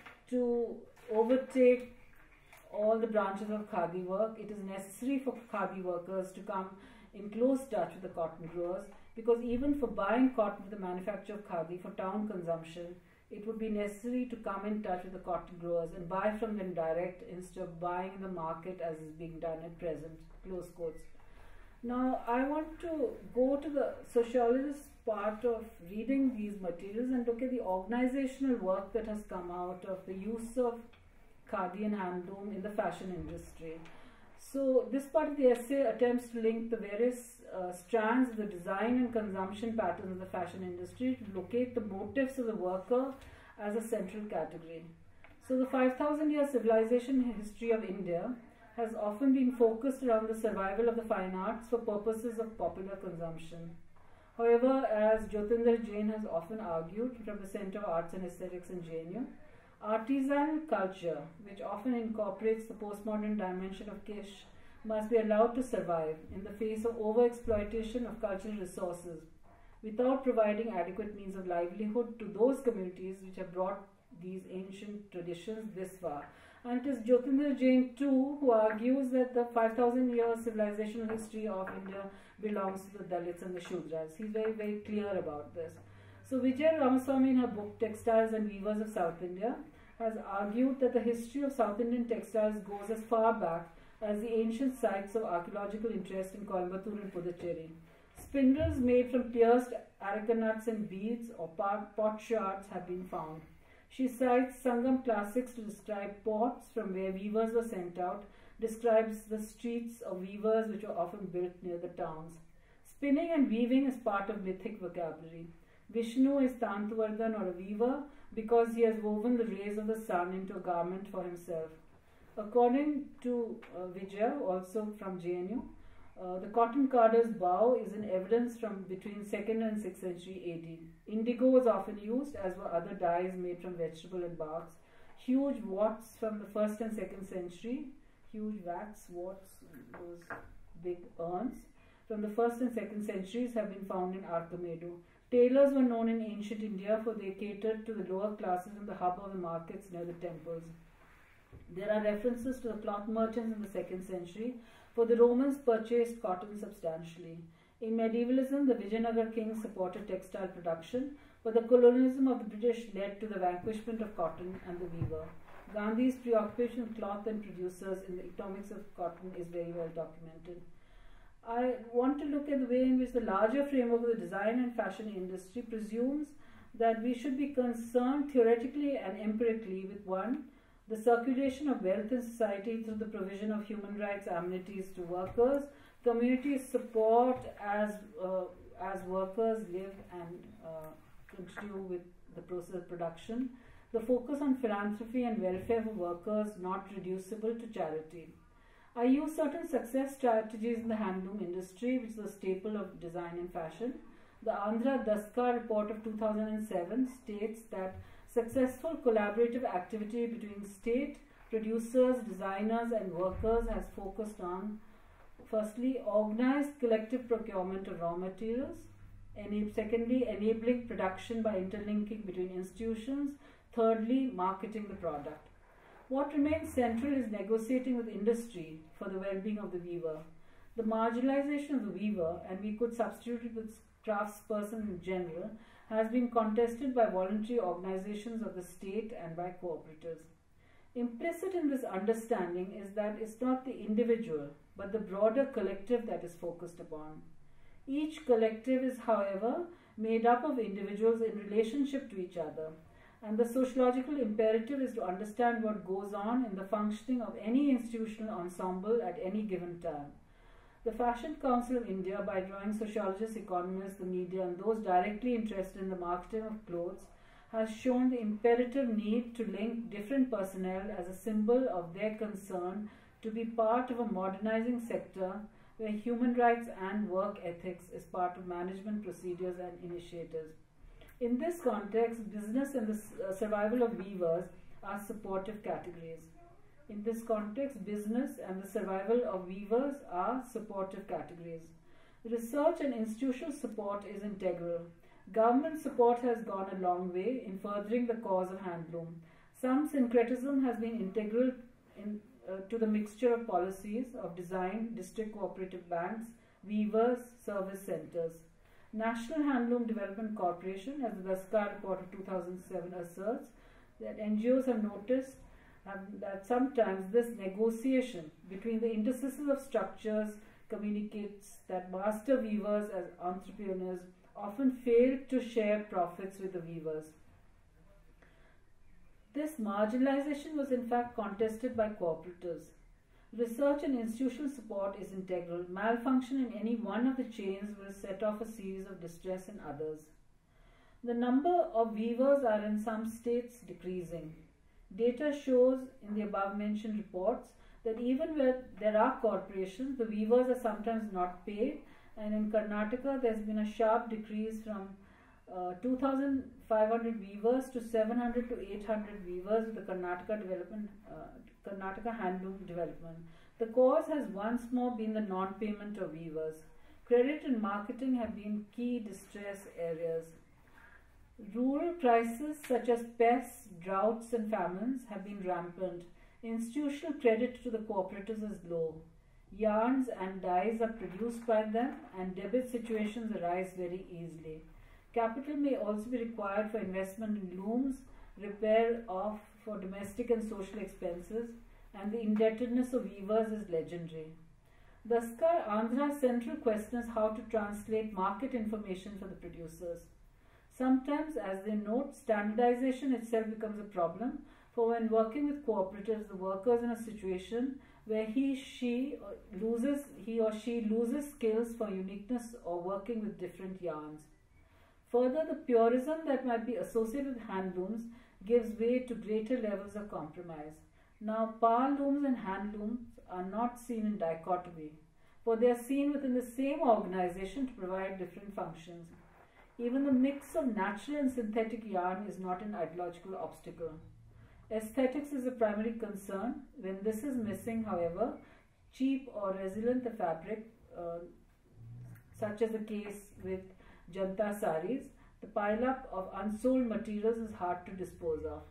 to overtake all the branches of khadi work, it is necessary for khadi workers to come in close touch with the cotton growers, because even for buying cotton for the manufacture of khadi for town consumption, it would be necessary to come in touch with the cotton growers and buy from them direct instead of buying in the market as is being done at present. Close quotes. Now, I want to go to the sociologist part of reading these materials and look at the organizational work that has come out of the use of khadi and handloom in the fashion industry. So this part of the essay attempts to link the various uh, strands of the design and consumption patterns of the fashion industry to locate the motives of the worker as a central category. So the five thousand year civilization history of India has often been focused around the survival of the fine arts for purposes of popular consumption. However, as Jyotinder Jain has often argued from the Center of Arts and Aesthetics in J N U, artisanal culture, which often incorporates the postmodern dimension of Kish, must be allowed to survive in the face of overexploitation of cultural resources without providing adequate means of livelihood to those communities which have brought these ancient traditions this far. And it is Jyotinder Jain too who argues that the five thousand year civilizational history of India belongs to the Dalits and the Shudras. He's very, very clear about this. So Vijaya Ramaswamy in her book Textiles and Weavers of South India has argued that the history of South Indian textiles goes as far back as the ancient sites of archaeological interest in Coimbatore and Puducherry. Spindles made from pierced areca nuts and beads or pot shards have been found. She cites Sangam classics to describe ports from where weavers were sent out, describes the streets of weavers which were often built near the towns. Spinning and weaving is part of mythic vocabulary. Vishnu is Tantuvardhan, or a weaver, because he has woven the rays of the sun into a garment for himself. According to uh, Vijaya, also from J N U, uh, the cotton carder's bow is an evidence from between second and sixth century A D. Indigo was often used, as were other dyes made from vegetable and barks. Huge vats from the first and second century, huge vats, vats, those big urns, from the first and second centuries have been found in Arkamedu. Tailors were known in ancient India, for they catered to the lower classes in the hub of the markets near the temples. There are references to the cloth merchants in the second century, for the Romans purchased cotton substantially. In medievalism, the Vijayanagar kings supported textile production, but the colonialism of the British led to the vanquishment of cotton and the weaver. Gandhi's preoccupation with cloth and producers in the economics of cotton is very well documented. I want to look at the way in which the larger framework of the design and fashion industry presumes that we should be concerned theoretically and empirically with one, the circulation of wealth in society through the provision of human rights amenities to workers, community support as, uh, as workers live and uh, continue with the process of production, the focus on philanthropy and welfare for workers not reducible to charity. I use certain success strategies in the handloom industry, which is a staple of design and fashion. The Andhra Daskar report of two thousand seven states that successful collaborative activity between state, producers, designers and workers has focused on, firstly, organized collective procurement of raw materials, and secondly, enabling production by interlinking between institutions, thirdly, marketing the product. What remains central is negotiating with industry for the well-being of the weaver. The marginalization of the weaver, and we could substitute it with craftsperson in general, has been contested by voluntary organizations of the state and by cooperatives. Implicit in this understanding is that it's not the individual, but the broader collective that is focused upon. Each collective is, however, made up of individuals in relationship to each other, and the sociological imperative is to understand what goes on in the functioning of any institutional ensemble at any given time. The Fashion Council of India, by drawing sociologists, economists, the media, and those directly interested in the marketing of clothes, has shown the imperative need to link different personnel as a symbol of their concern to be part of a modernizing sector where human rights and work ethics is part of management procedures and initiatives. In this context, business and the uh, survival of weavers are supportive categories. In this context, business and the survival of weavers are supportive categories. Research and institutional support is integral. Government support has gone a long way in furthering the cause of handloom. Some syncretism has been integral in, uh, to the mixture of policies of design, district cooperative banks, weavers, service centers. National Handloom Development Corporation, as the Daskar report of two thousand seven asserts, that N G Os have noticed um, that sometimes this negotiation between the interstices of structures communicates that master weavers as entrepreneurs often fail to share profits with the weavers. This marginalization was in fact contested by cooperatives. Research and institutional support is integral. Malfunction in any one of the chains will set off a series of distress in others. The number of weavers are in some states decreasing. Data shows in the above mentioned reports that even where there are corporations, the weavers are sometimes not paid, and in Karnataka there has been a sharp decrease from uh, two thousand five hundred weavers to seven hundred to eight hundred weavers with the Karnataka development uh, Karnataka Handloom Development. The cause has once more been the non-payment of weavers. Credit and marketing have been key distress areas. Rural crises such as pests, droughts and famines have been rampant. Institutional credit to the cooperatives is low. Yarns and dyes are produced by them and debit situations arise very easily. Capital may also be required for investment in looms, repair of for domestic and social expenses, and the indebtedness of weavers is legendary. Daskar Andhra's central question is how to translate market information for the producers. Sometimes, as they note, standardization itself becomes a problem, for when working with cooperatives, the workers in a situation where he, she loses, he or she loses skills for uniqueness or working with different yarns. Further, the purism that might be associated with handlooms gives way to greater levels of compromise. Now, power looms and handlooms are not seen in dichotomy, for they are seen within the same organization to provide different functions. Even the mix of natural and synthetic yarn is not an ideological obstacle. Aesthetics is a primary concern. When this is missing, however, cheap or resilient the fabric, uh, such as the case with Janta saris, the pile-up of unsold materials is hard to dispose of.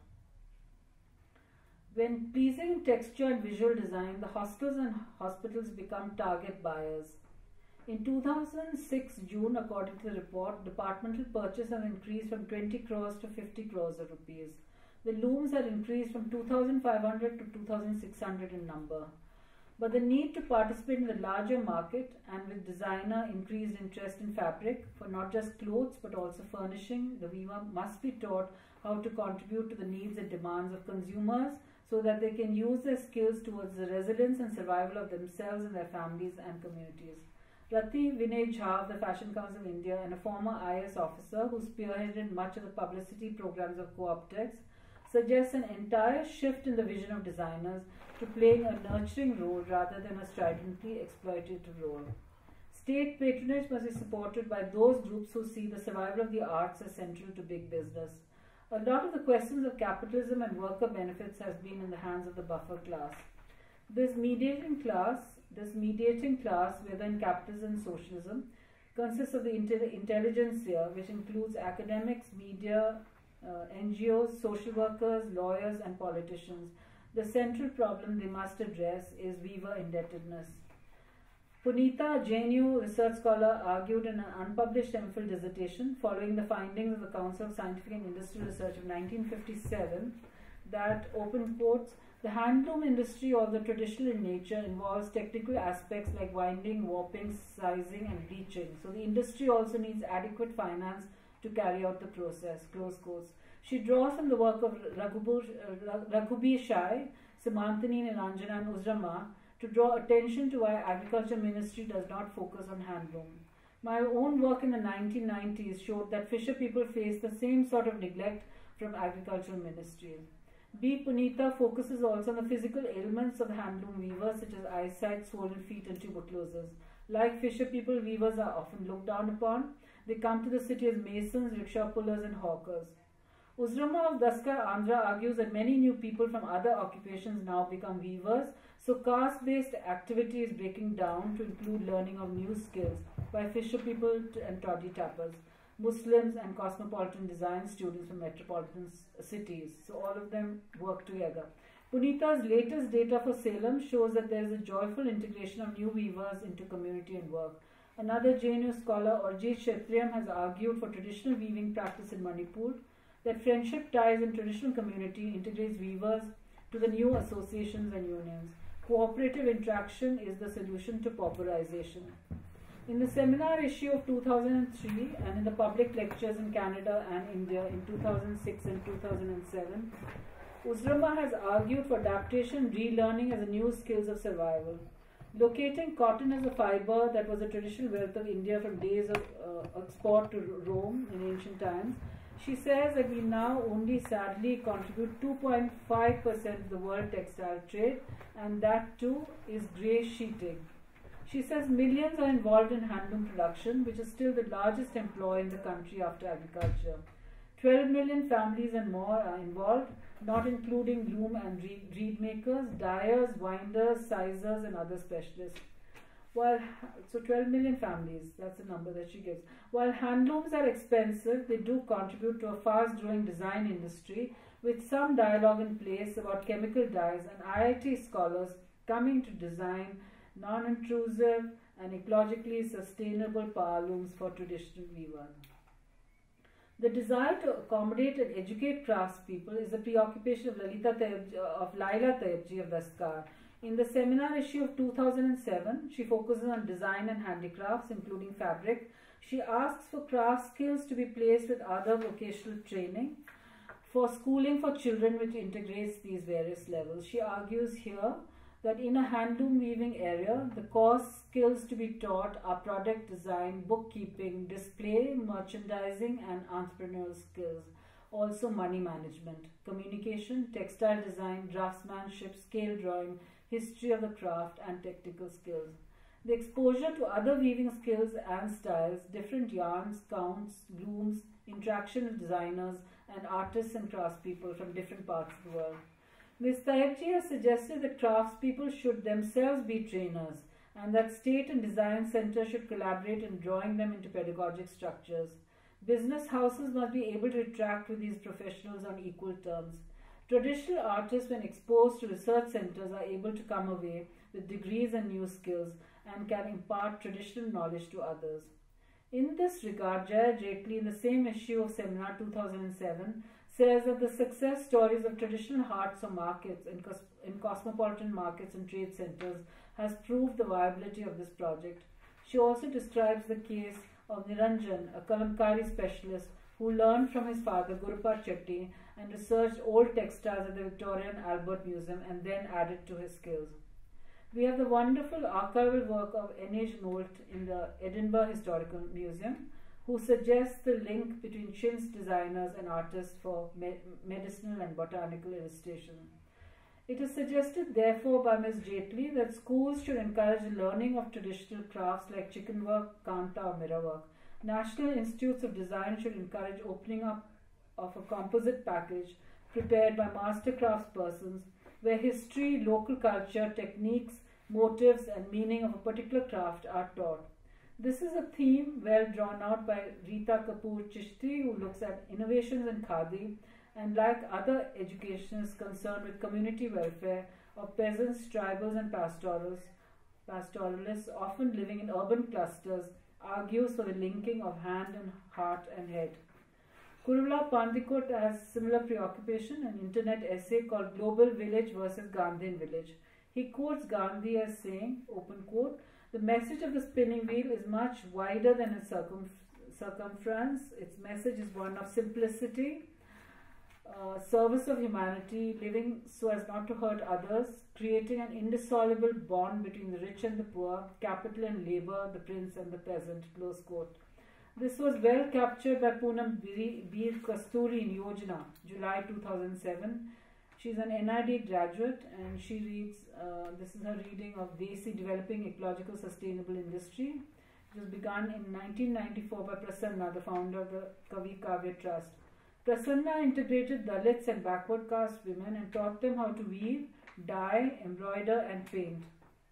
When pleasing texture and visual design, the hostels and hospitals become target buyers. In two thousand six June, according to the report, departmental purchase has increased from twenty crores to fifty crores of rupees. The looms had increased from two thousand five hundred to two thousand six hundred in number. But the need to participate in the larger market and with designer increased interest in fabric for not just clothes but also furnishing, the weaver must be taught how to contribute to the needs and demands of consumers so that they can use their skills towards the resilience and survival of themselves and their families and communities. Rati Vinay Jha of the Fashion Council of India and a former I A S officer who spearheaded much of the publicity programs of Co-optex suggests an entire shift in the vision of designers to playing a nurturing role rather than a stridently exploitative role. State patronage must be supported by those groups who see the survival of the arts as central to big business. A lot of the questions of capitalism and worker benefits has been in the hands of the buffer class. This mediating class, this mediating class, whether in capitalism and socialism, consists of the intel intelligentsia, which includes academics, media, uh, N G Os, social workers, lawyers, and politicians. The central problem they must address is weaver indebtedness. Punita, J N U research scholar, argued in an unpublished MPhil dissertation following the findings of the Council of Scientific and Industrial Research of nineteen fifty-seven that, open quotes, the handloom industry, although traditional in nature, involves technical aspects like winding, warping, sizing, and bleaching. So the industry also needs adequate finance to carry out the process, close quotes. She draws from the work of Raghubi Shai, Samantini Niranjana, and Uzrama to draw attention to why Agriculture Ministry does not focus on handloom. My own work in the nineteen nineties showed that fisher people face the same sort of neglect from Agricultural Ministries. B. Punita focuses also on the physical ailments of handloom weavers such as eyesight, swollen feet, and tuberculosis. Like fisher people, weavers are often looked down upon. They come to the city as masons, rickshaw pullers, and hawkers. Uzrama of Daskar, Andhra, argues that many new people from other occupations now become weavers, so caste-based activity is breaking down to include learning of new skills by fisher people and toddy tappers, Muslims, and cosmopolitan design students from metropolitan cities. So all of them work together. Punita's latest data for Salem shows that there is a joyful integration of new weavers into community and work. Another J N U scholar, Arjit Kshatriyam, has argued for traditional weaving practice in Manipur, that friendship ties in traditional community integrates weavers to the new associations and unions. Cooperative interaction is the solution to pauperization. In the seminar issue of two thousand three and in the public lectures in Canada and India in two thousand six and two thousand seven, Uzrama has argued for adaptation, relearning as a new skills of survival. Locating cotton as a fiber that was a traditional wealth of India from days of uh, export to Rome in ancient times, she says that we now only sadly contribute two point five percent of the world textile trade, and that too is grey sheeting. She says millions are involved in handloom production, which is still the largest employer in the country after agriculture. twelve million families and more are involved, not including loom and reed, reed makers, dyers, winders, sizers, and other specialists. While, so twelve million families, that's the number that she gives. While handlooms are expensive, they do contribute to a fast-growing design industry with some dialogue in place about chemical dyes and I I T scholars coming to design non-intrusive and ecologically sustainable power looms for traditional weavers. The desire to accommodate and educate craftspeople is the preoccupation of Lalita Tayyab, of Laila Tayyabji of Daskar. In the seminar issue of two thousand seven, she focuses on design and handicrafts, including fabric. She asks for craft skills to be placed with other vocational training for schooling for children, which integrates these various levels. She argues here that in a handloom weaving area, the core skills to be taught are product design, bookkeeping, display, merchandising, and entrepreneurial skills. Also money management, communication, textile design, draftsmanship, scale drawing, history of the craft, and technical skills. The exposure to other weaving skills and styles, different yarns, counts, looms, interaction with designers and artists and craftspeople from different parts of the world. Miz Tayebji has suggested that craftspeople should themselves be trainers and that state and design centers should collaborate in drawing them into pedagogic structures. Business houses must be able to interact with these professionals on equal terms. Traditional artists, when exposed to research centers, are able to come away with degrees and new skills and can impart traditional knowledge to others. In this regard, Jaya Jaitley, in the same issue of Seminar two thousand seven, says that the success stories of traditional hearts or markets in, cos in cosmopolitan markets and trade centers has proved the viability of this project. She also describes the case of Niranjan, a Kalamkari specialist who learned from his father Gurupad Chetty and researched old textiles at the Victoria and Albert Museum and then added to his skills. We have the wonderful archival work of N H Nolt in the Edinburgh Historical Museum, who suggests the link between chintz designers and artists for me medicinal and botanical illustration. It is suggested, therefore, by Miz Jaitley that schools should encourage the learning of traditional crafts like chicken work, kanta, or mirror work. National Institutes of Design should encourage opening up of a composite package prepared by master craftspersons where history, local culture, techniques, motives, and meaning of a particular craft are taught. This is a theme well drawn out by Rita Kapoor Chishti, who looks at innovations in khadi, and like other educationists concerned with community welfare of peasants, tribals, and pastoralists, pastoralists often living in urban clusters, argues for the linking of hand and heart and head. Kurula Pandikot has similar preoccupation, an internet essay called Global Village versus Gandhian Village. He quotes Gandhi as saying, open quote, "The message of the spinning wheel is much wider than its circum circumference. Its message is one of simplicity, uh, service of humanity, living so as not to hurt others, creating an indissoluble bond between the rich and the poor, capital and labor, the prince and the peasant," close quote. This was well captured by Poonam Bir Kasturi in Yojana, July two thousand seven. She's an N I D graduate and she reads, uh, this is her reading of Desi Developing Ecological Sustainable Industry. It was begun in nineteen ninety-four by Prasanna, the founder of the Kavi Kavya Trust. Prasanna integrated Dalits and backward caste women and taught them how to weave, dye, embroider and paint.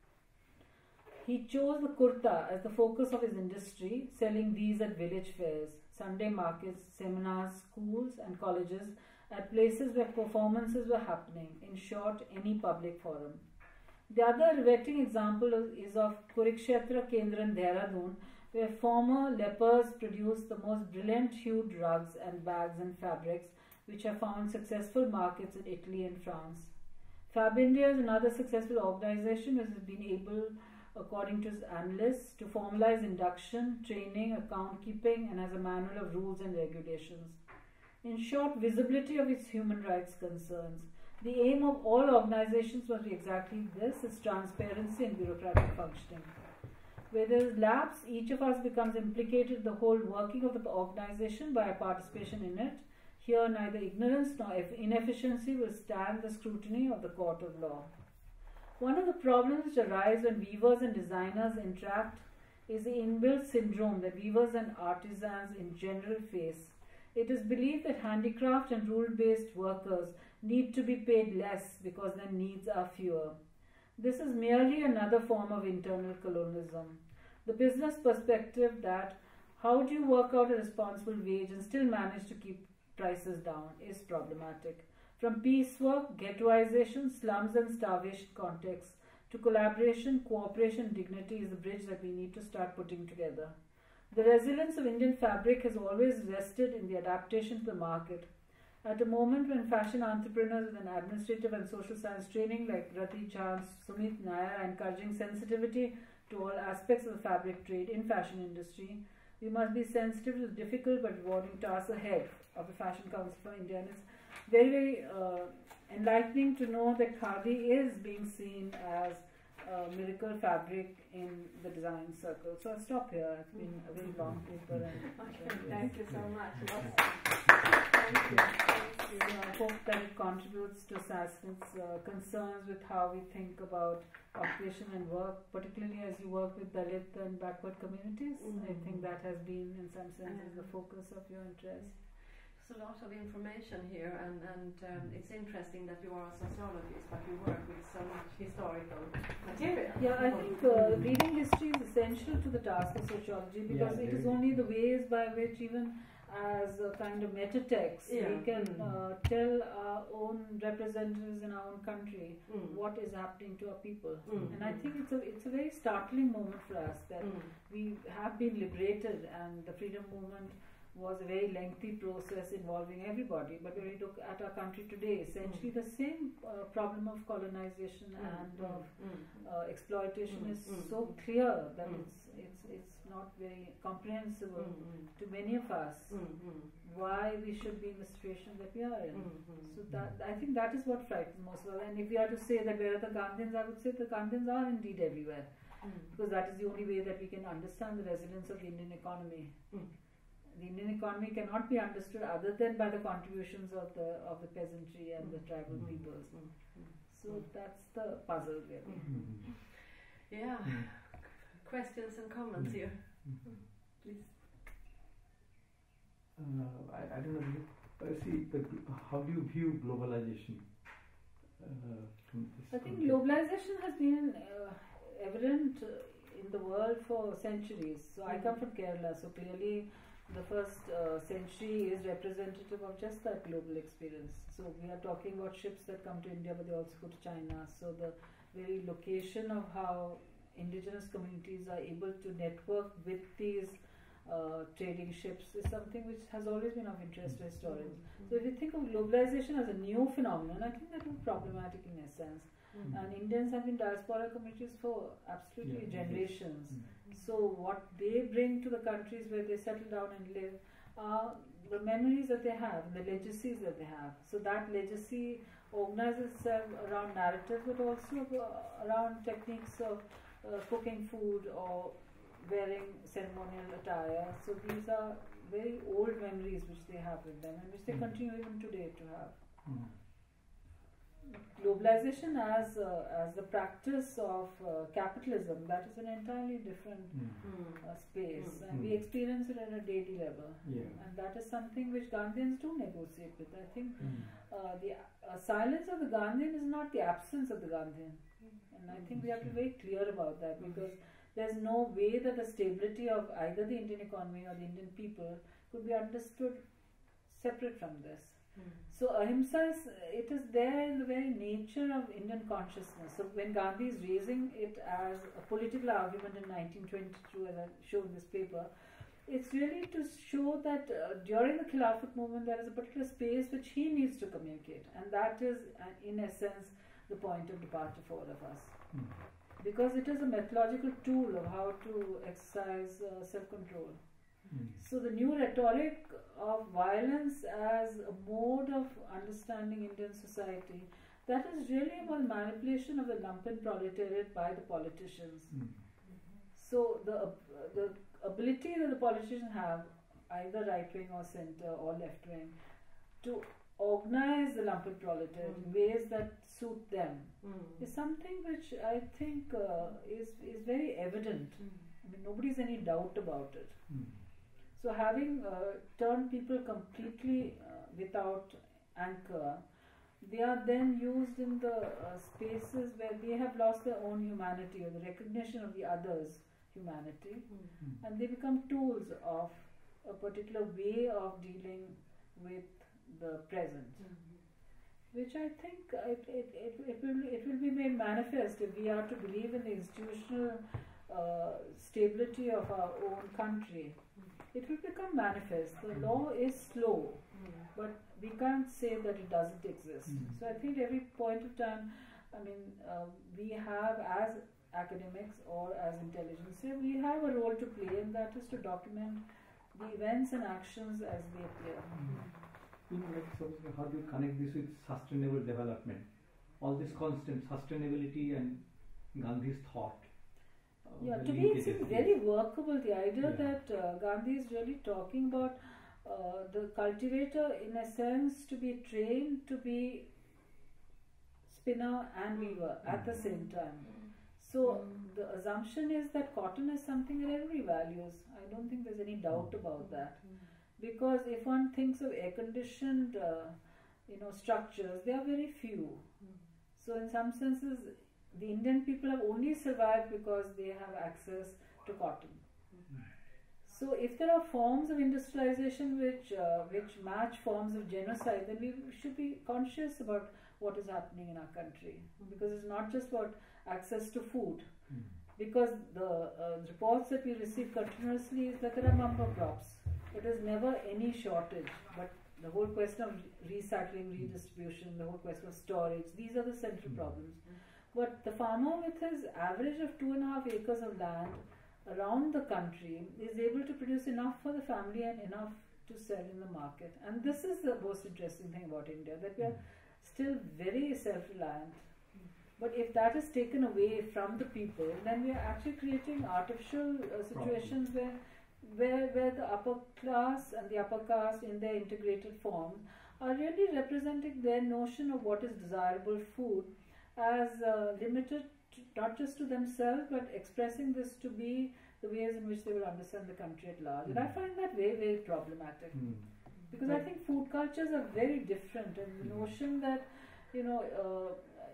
He chose the kurta as the focus of his industry, selling these at village fairs, Sunday markets, seminars, schools and colleges, at places where performances were happening, in short, any public forum. The other riveting example is of Kurikshetra Kendra in Dehradun, where former lepers produced the most brilliant hued rugs and bags and fabrics, which have found successful markets in Italy and France. Fab India is another successful organization which has been able, according to its analysts, to formalize induction, training, account keeping, and has a manual of rules and regulations. In short, visibility of its human rights concerns. The aim of all organizations must be exactly this, is transparency and bureaucratic functioning. Where there is lapse, each of us becomes implicated in the whole working of the organization by our participation in it. Here, neither ignorance nor inefficiency will stand the scrutiny of the court of law. One of the problems which arise when weavers and designers interact is the inbuilt syndrome that weavers and artisans in general face. It is believed that handicraft and rule-based workers need to be paid less because their needs are fewer. This is merely another form of internal colonialism. The business perspective that how do you work out a responsible wage and still manage to keep prices down is problematic. From piecework, ghettoization, slums and starvation contexts to collaboration, cooperation and dignity is the bridge that we need to start putting together. The resilience of Indian fabric has always rested in the adaptation to the market. At a moment when fashion entrepreneurs with an administrative and social science training like Rati Chand, Sumit Nair are encouraging sensitivity to all aspects of the fabric trade in fashion industry, we must be sensitive to the difficult but rewarding task ahead of the Fashion Council for India. And it's very, very uh, enlightening to know that khadi is being seen as a miracle fabric in the design circle. So I'll stop here. It's been a very long paper. And okay, thank you so much. Thank you. Thank you. I hope that it contributes to SASFIT's uh, concerns with how we think about occupation and work, particularly as you work with Dalit and backward communities. Mm-hmm. I think that has been, in some senses, the focus of your interest. There's a lot of information here, and, and um, it's interesting that you are a sociologist, but you work with so much historical material. Yeah, I think uh, reading history is essential to the task of sociology, because yeah, it is only the ways by which, even as a kind of meta text, yeah. we can mm. uh, tell our own representatives in our own country mm. what is happening to our people. Mm. And I think it's a it's a very startling moment for us that mm. we have been liberated, and the freedom movement was a very lengthy process involving everybody. But when we look at our country today, essentially mm. the same uh, problem of colonization mm. and mm. of uh, exploitation mm. is mm. so clear that mm. it's it's it's not very comprehensible mm. to many of us mm. why we should be in the situation that we are in. Mm. So that I think that is what frightens most of all. And if we are to say that where are the Gandhians, I would say the Gandhians are indeed everywhere, mm. because that is the only way that we can understand the resilience of the Indian economy. Mm. The Indian economy cannot be understood other than by the contributions of the of the peasantry and mm. the tribal mm. peoples. Mm. So mm. that's the puzzle, really. Mm. Yeah. Mm. Questions and comments here, mm. please. Uh, I, I don't know. Uh, see, the, how do you view globalization? Uh, from this I think globalization has been uh, evident in the world for centuries. So mm. I come from Kerala, so clearly the first uh, century is representative of just that global experience. So we are talking about ships that come to India, but they also go to China. So the very location of how indigenous communities are able to network with these uh, trading ships is something which has always been of interest to historians. Mm-hmm. So if you think of globalization as a new phenomenon, I think that would be problematic in essence. Mm-hmm. And Indians have been diaspora communities for absolutely yeah, generations. Mm-hmm. So what they bring to the countries where they settle down and live are the memories that they have, the legacies that they have. So that legacy organizes itself around narratives, but also around techniques of uh, cooking food or wearing ceremonial attire. So these are very old memories which they have with them, and which they mm. continue even today to have. Mm. Globalization as uh, as the practice of uh, capitalism, that is an entirely different mm. uh, space, mm. and mm. we experience it at a daily level. Yeah. And that is something which Gandhians do negotiate with. I think mm. uh, the uh, silence of the Gandhian is not the absence of the Gandhian, and I think we have to be very clear about that, because there's no way that the stability of either the Indian economy or the Indian people could be understood separate from this. Mm. So ahimsa is, it is there in the very nature of Indian consciousness. So when Gandhi is raising it as a political argument in nineteen twenty-two, as I showed in this paper, it's really to show that uh, during the Khilafat movement there is a particular space which he needs to communicate, and that is uh, in essence the point of departure for all of us. Mm. Because it is a methodological tool of how to exercise uh, self-control. Mm. So the new rhetoric of violence as a mode of understanding Indian society, that is really about manipulation of the lumpen proletariat by the politicians. Mm. So the uh, the ability that the politicians have, either right wing or center or left wing, to organize the lumpen proletariat mm. in ways that suit them mm. is something which I think uh, is is very evident. Mm. I mean, nobody's any doubt about it. Mm. So having uh, turned people completely uh, without anchor, they are then used in the uh, spaces where they have lost their own humanity or the recognition of the other's humanity, mm. and they become tools of a particular way of dealing with the present, mm-hmm. which I think it, it, it, it, will, it will be made manifest if we are to believe in the institutional uh, stability of our own country. Mm-hmm. It will become manifest. The mm-hmm. law is slow, mm-hmm. but we can't say that it doesn't exist. Mm-hmm. So I think every point of time, I mean, uh, we have as academics or as intelligentsia, we have a role to play, and that is to document the events and actions as they appear. Mm-hmm. You know, like so how do you connect this with sustainable development? All this constant sustainability and Gandhi's thought. uh, Yeah, will to me link it it seems at very least. workable. The idea Yeah. that uh, Gandhi is really talking about uh, the cultivator, in a sense, to be trained to be spinner and weaver at the same time. So Mm. the assumption is that cotton is something that everybody values. I don't think there's any doubt about that. Because if one thinks of air-conditioned, uh, you know, structures, they are very few. So in some senses, the Indian people have only survived because they have access to cotton. So if there are forms of industrialization which uh, which match forms of genocide, then we should be conscious about what is happening in our country, because it's not just about access to food. Mm. Because the uh, reports that we receive continuously is that there are bumper crops. It is never any shortage, but the whole question of recycling, redistribution, the whole question of storage, these are the central Mm. problems. But the farmer with his average of two and a half acres of land around the country is able to produce enough for the family and enough to sell in the market. And this is the most interesting thing about India, that we are still very self-reliant. But if that is taken away from the people, then we are actually creating artificial uh, situations where, where where the upper class and the upper caste in their integrated form are really representing their notion of what is desirable food as uh, limited to, not just to themselves, but expressing this to be the ways in which they will understand the country at large. And I Mm. find that very, very problematic. Mm. Because I think food cultures are very different, and the notion that, you know, uh,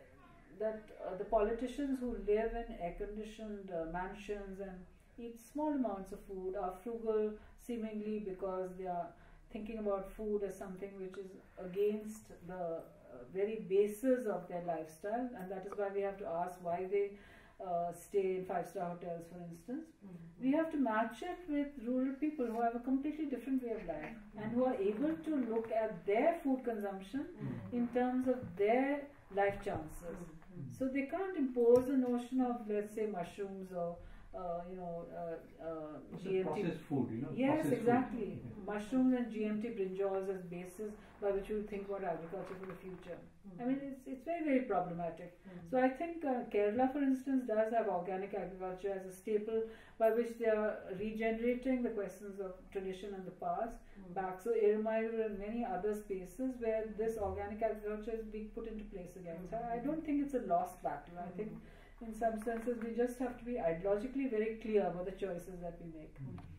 that uh, the politicians who live in air-conditioned uh, mansions and eat small amounts of food are frugal seemingly because they are thinking about food as something which is against the uh, very basis of their lifestyle, and that is why we have to ask why they uh, stay in five-star hotels, for instance. We have to match it with rural people who have a completely different way of life and who are able to look at their food consumption in terms of their life chances. So they can't impose a notion of, let's say, mushrooms or uh, you know uh, uh, Also G M T. processed food, you know. Yes, processed exactly. Food. Yeah. Mushrooms and G M T brinjals as basis by which you think about agriculture for the future. I mean, it's it's very, very problematic. So I think uh, Kerala, for instance, does have organic agriculture as a staple by which they are regenerating the questions of tradition and the past back. So Irmayur and many other spaces where this organic agriculture is being put into place again. So I don't think it's a lost battle. I think in some senses we just have to be ideologically very clear about the choices that we make.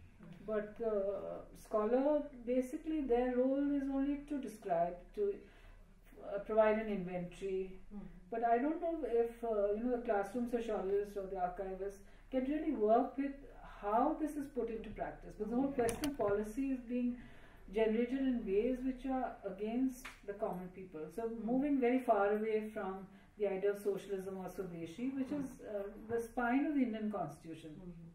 But uh, scholar, basically their role is only to describe, to uh, provide an inventory. But I don't know if uh, you know the classroom sociologist or the archivist can really work with how this is put into practice. Because the whole question of policy is being generated in ways which are against the common people. So moving very far away from the idea of socialism or Swadeshi, which is uh, the spine of the Indian constitution.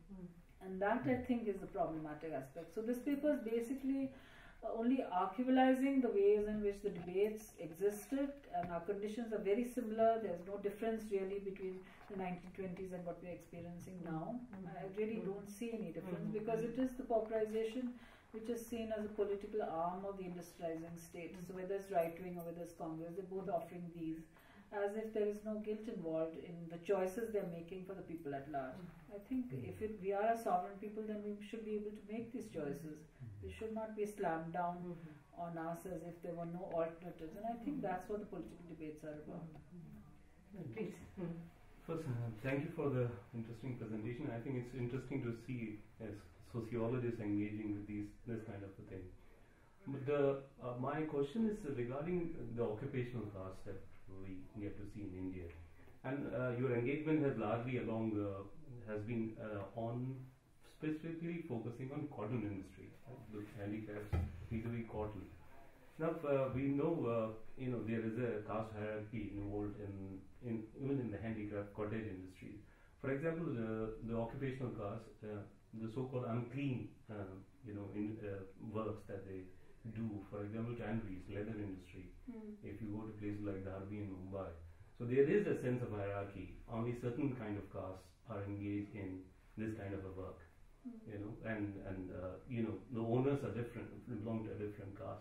And that, I think, is the problematic aspect. So this paper is basically uh, only archivalizing the ways in which the debates existed, and our conditions are very similar. There's no difference really between the nineteen twenties and what we're experiencing now. I really don't see any difference, because it is the pauperization which is seen as a political arm of the industrializing state. So whether it's right-wing or whether it's Congress, they're both offering these as if there is no guilt involved in the choices they're making for the people at large. I think if it, we are a sovereign people, then we should be able to make these choices. They should not be slammed down on us as if there were no alternatives. And I think that's what the political debates are about. Please. First, uh, thank you for the interesting presentation. I think it's interesting to see as sociologists engaging with these this kind of a thing. But the, uh, my question is regarding the occupational caste that we get to see in India, and uh, your engagement has largely along uh, has been uh, on specifically focusing on cotton industry, right? The handicrafts, vis-a-vis cotton. Now uh, we know uh, you know there is a caste hierarchy involved in, in even in the handicraft cottage industries. For example, the the occupational caste, uh, the so-called unclean uh, you know in uh, works that they do, for example, tanneries, leather industry. Mm. If you go to places like Derby in Mumbai, so there is a sense of hierarchy. Only certain kind of castes are engaged in this kind of a work, Mm. you know, and and uh, you know the owners are different, belong to a different caste.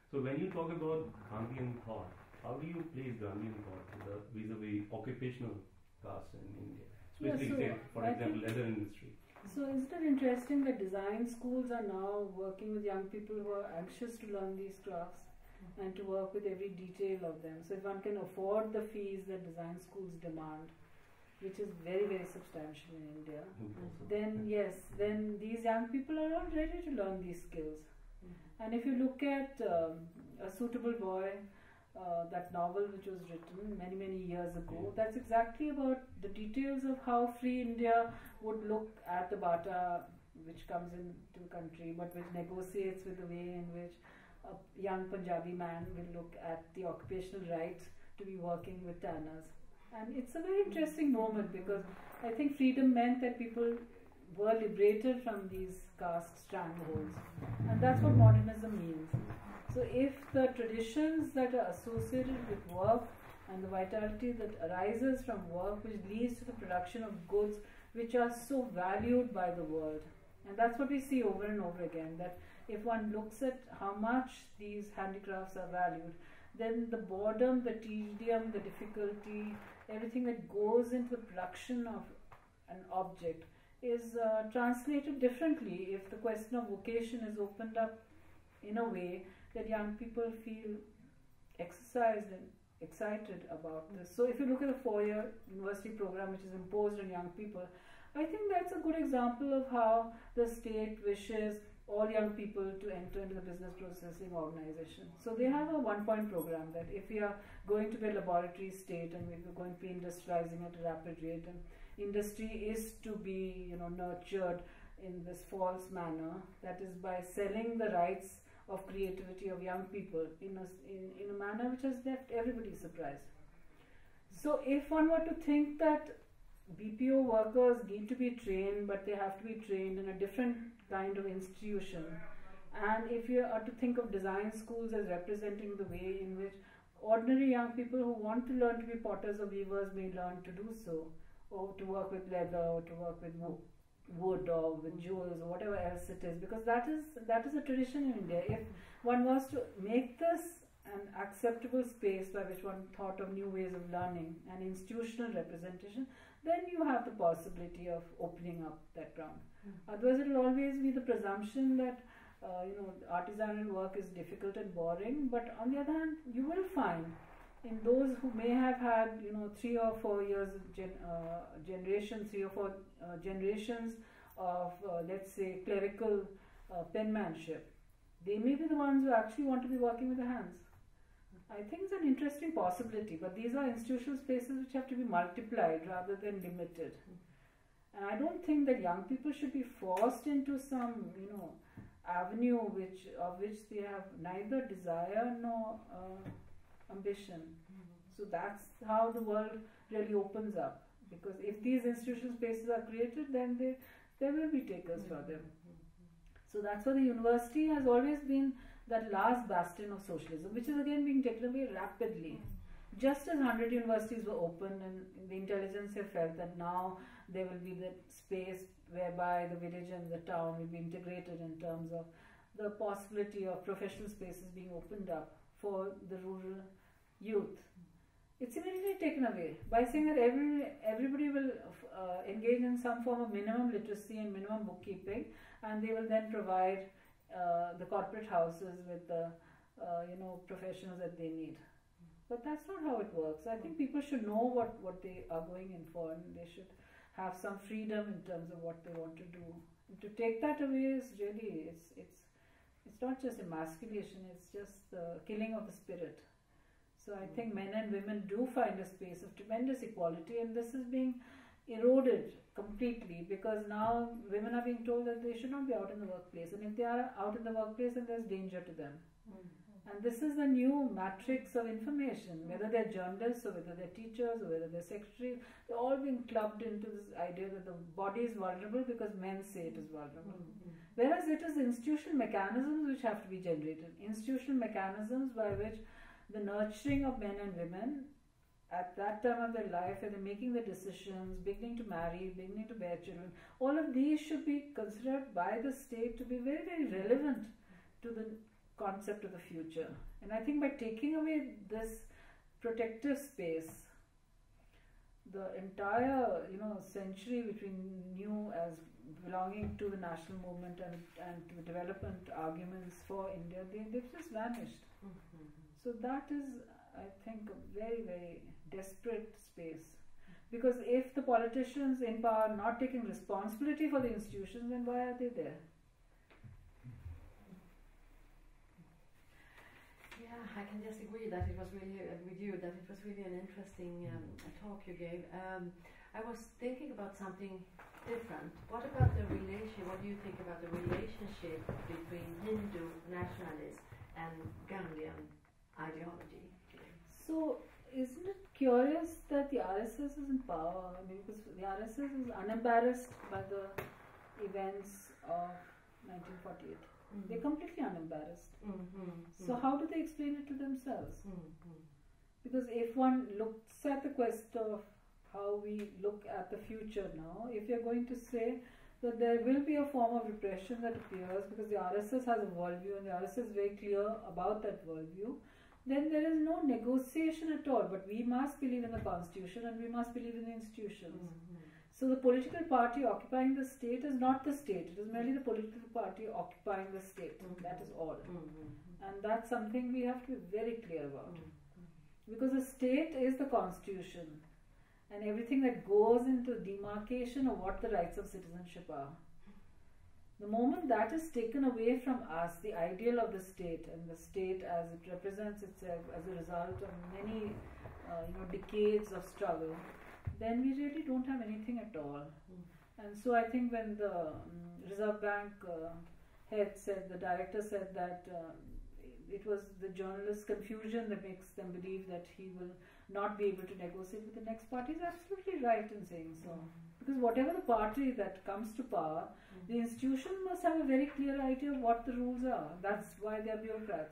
So when you talk about Gandhian thought, how do you place Gandhian thought with the vis-a-vis occupational caste in India? Especially, Yeah, so say, for I example, think- leather industry. So isn't it interesting that design schools are now working with young people who are anxious to learn these crafts and to work with every detail of them. So if one can afford the fees that design schools demand, which is very, very substantial in India, then yes, then these young people are all ready to learn these skills. And if you look at um, A Suitable Boy, uh, that novel which was written many, many years ago, that's exactly about the details of how free India would look at the Bata which comes into the country, but which negotiates with the way in which a young Punjabi man will look at the occupational right to be working with tanners. And it's a very interesting moment because I think freedom meant that people were liberated from these caste strangleholds. And that's what modernism means. So if the traditions that are associated with work and the vitality that arises from work, which leads to the production of goods which are so valued by the world, and that's what we see over and over again, that if one looks at how much these handicrafts are valued, then the boredom, the tedium, the difficulty, everything that goes into the production of an object is uh, translated differently if the question of vocation is opened up in a way that young people feel exercised and excited about this. So if you look at the four-year university program which is imposed on young people, I think that's a good example of how the state wishes all young people to enter into the business processing organization. So they have a one-point program that if we are going to be a laboratory state and if we're going to be industrializing at a rapid rate, and industry is to be, you know, nurtured in this false manner, that is by selling the rights of creativity of young people in a, in, in a manner which has left everybody surprised. So if one were to think that B P O workers need to be trained, but they have to be trained in a different kind of institution, and if you are to think of design schools as representing the way in which ordinary young people who want to learn to be potters or weavers may learn to do so, or to work with leather, or to work with wo- wood or with jewels or whatever else it is, because that is that is a tradition in India. If one was to make this an acceptable space by which one thought of new ways of learning and institutional representation, then you have the possibility of opening up that ground. Mm. Otherwise, it will always be the presumption that uh, you know artisanal work is difficult and boring. But on the other hand, you will find in those who may have had you know three or four years of gen, uh, generation, three or four uh, generations of uh, let's say clerical uh, penmanship, they may be the ones who actually want to be working with their hands. I think it's an interesting possibility, but these are institutional spaces which have to be multiplied rather than limited. And I don't think that young people should be forced into some, you know, avenue which of which they have neither desire nor uh, ambition. So that's how the world really opens up. Because if these institutional spaces are created, then they, there will be takers for them. So that's why the university has always been that last bastion of socialism, which is again being taken away rapidly. Just as one hundred universities were opened and the intelligentsia felt that now there will be that space whereby the village and the town will be integrated in terms of the possibility of professional spaces being opened up for the rural youth. It's immediately taken away by saying that every, everybody will uh, engage in some form of minimum literacy and minimum bookkeeping, and they will then provide Uh, the corporate houses with the uh, you know professionals that they need. But that's not how it works. I think people should know what, what they are going in for, and they should have some freedom in terms of what they want to do. And to take that away is really it's it's it's not just emasculation, it's just the killing of the spirit. So I think men and women do find a space of tremendous equality, and this is being eroded completely because now women are being told that they should not be out in the workplace, and if they are out in the workplace, then there's danger to them. Mm-hmm. And this is the new matrix of information, whether they're journalists or whether they're teachers or whether they're secretaries, they're all being clubbed into this idea that the body is vulnerable because men say it is vulnerable. Mm-hmm. Whereas it is institutional mechanisms which have to be generated, institutional mechanisms by which the nurturing of men and women at that time of their life, when they're making the decisions, beginning to marry, beginning to bear children, all of these should be considered by the state to be very, very relevant to the concept of the future. And I think by taking away this protective space, the entire, you know, century which we knew as belonging to the national movement and, and to the development arguments for India, they, they've just vanished. Mm-hmm. So that is, I think, a very, very desperate space. Because if the politicians in power are not taking responsibility for the institutions, then why are they there? Yeah, I can just agree that it was really, uh, with you, that it was really an interesting um, talk you gave. Um, I was thinking about something different. What about the relation, what do you think about the relationship between Hindu nationalism and Gandhian ideology? So, isn't it curious that the R S S is in power? I mean, because the R S S is unembarrassed by the events of nineteen forty-eight. Mm-hmm. They're completely unembarrassed. Mm-hmm. So how do they explain it to themselves? Mm-hmm. Because if one looks at the quest of how we look at the future now, if you're going to say that there will be a form of repression that appears because the R S S has a worldview and the R S S is very clear about that worldview, then there is no negotiation at all. But we must believe in the constitution and we must believe in the institutions. Mm-hmm. So the political party occupying the state is not the state. It is merely the political party occupying the state. Mm-hmm. That is all. Mm-hmm. And that's something we have to be very clear about. Mm-hmm. Because the state is the constitution. And everything that goes into demarcation of what the rights of citizenship are. The moment that is taken away from us, the ideal of the state and the state as it represents itself as a result of many uh, you know, decades of struggle, then we really don't have anything at all. Mm. And so I think when the um, Reserve Bank uh, head said, the director said that uh, it was the journalist's confusion that makes them believe that he will not be able to negotiate with the next party, is absolutely right in saying so. Because whatever the party that comes to power, Mm. the institution must have a very clear idea of what the rules are. That's why they are bureaucrats.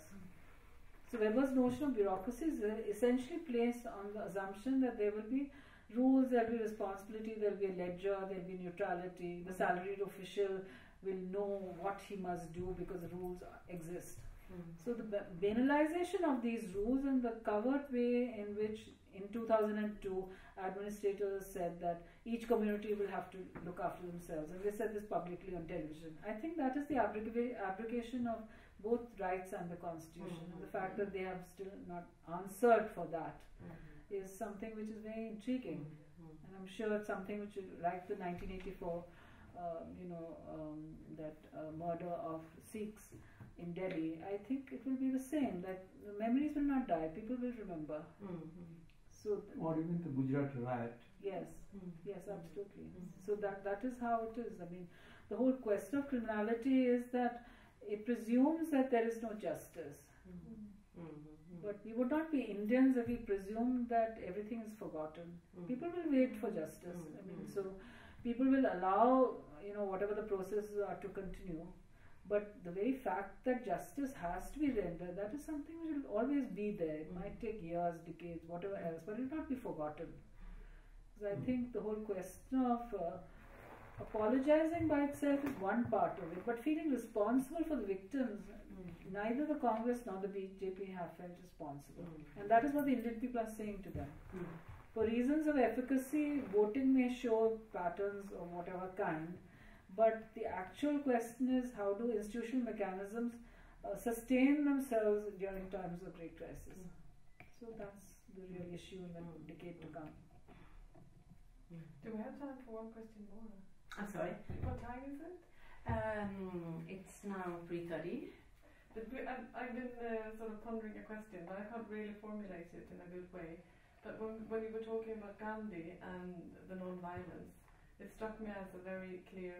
So Weber's notion of bureaucracy is essentially placed on the assumption that there will be rules, there will be responsibility, there will be a ledger, there will be neutrality. The salaried official will know what he must do because the rules exist. Mm. So the banalization of these rules and the covert way in which in two thousand two administrators said that each community will have to look after themselves, and they said this publicly on television. I think that is the abrogation abrogation of both rights and the constitution, Mm-hmm. and the fact that they have still not answered for that Mm-hmm. is something which is very intriguing. Mm-hmm. And I'm sure it's something which is like the nineteen eighty-four um, you know um, that uh, murder of Sikhs in Delhi. I think it will be the same, that the memories will not die, people will remember. Mm-hmm. So Or even the Gujarat riot. yes, Mm-hmm. yes, absolutely. Mhm. So that that is how it is. I mean, the whole quest of criminality is that it presumes that there is no justice. Mm-hmm. Mm-hmm. But we would not be Indians if we presumed that everything is forgotten. Mm-hmm. People will wait for justice. I mean, Mhm. so people will allow, you know, whatever the processes are to continue. But the very fact that justice has to be rendered, that is something which will always be there. It Mm. might take years, decades, whatever else, but it will not be forgotten. Because I Mm. think the whole question of uh, apologizing by itself is one part of it, but feeling responsible for the victims, Mm. neither the Congress nor the B J P have felt responsible. Mm. And that is what the Indian people are saying to them. Mm. For reasons of efficacy, voting may show patterns of whatever kind, but the actual question is how do institutional mechanisms uh, sustain themselves during times of great crisis. Mm. So that's the real issue in the Mm. decade to come. Do we have time for one question more? I'm sorry. What time is it? Um, it's now three thirty. But we, I've, I've been uh, sort of pondering a question, but I can't really formulate it in a good way. But when, when you were talking about Gandhi and the non-violence, it struck me as a very clear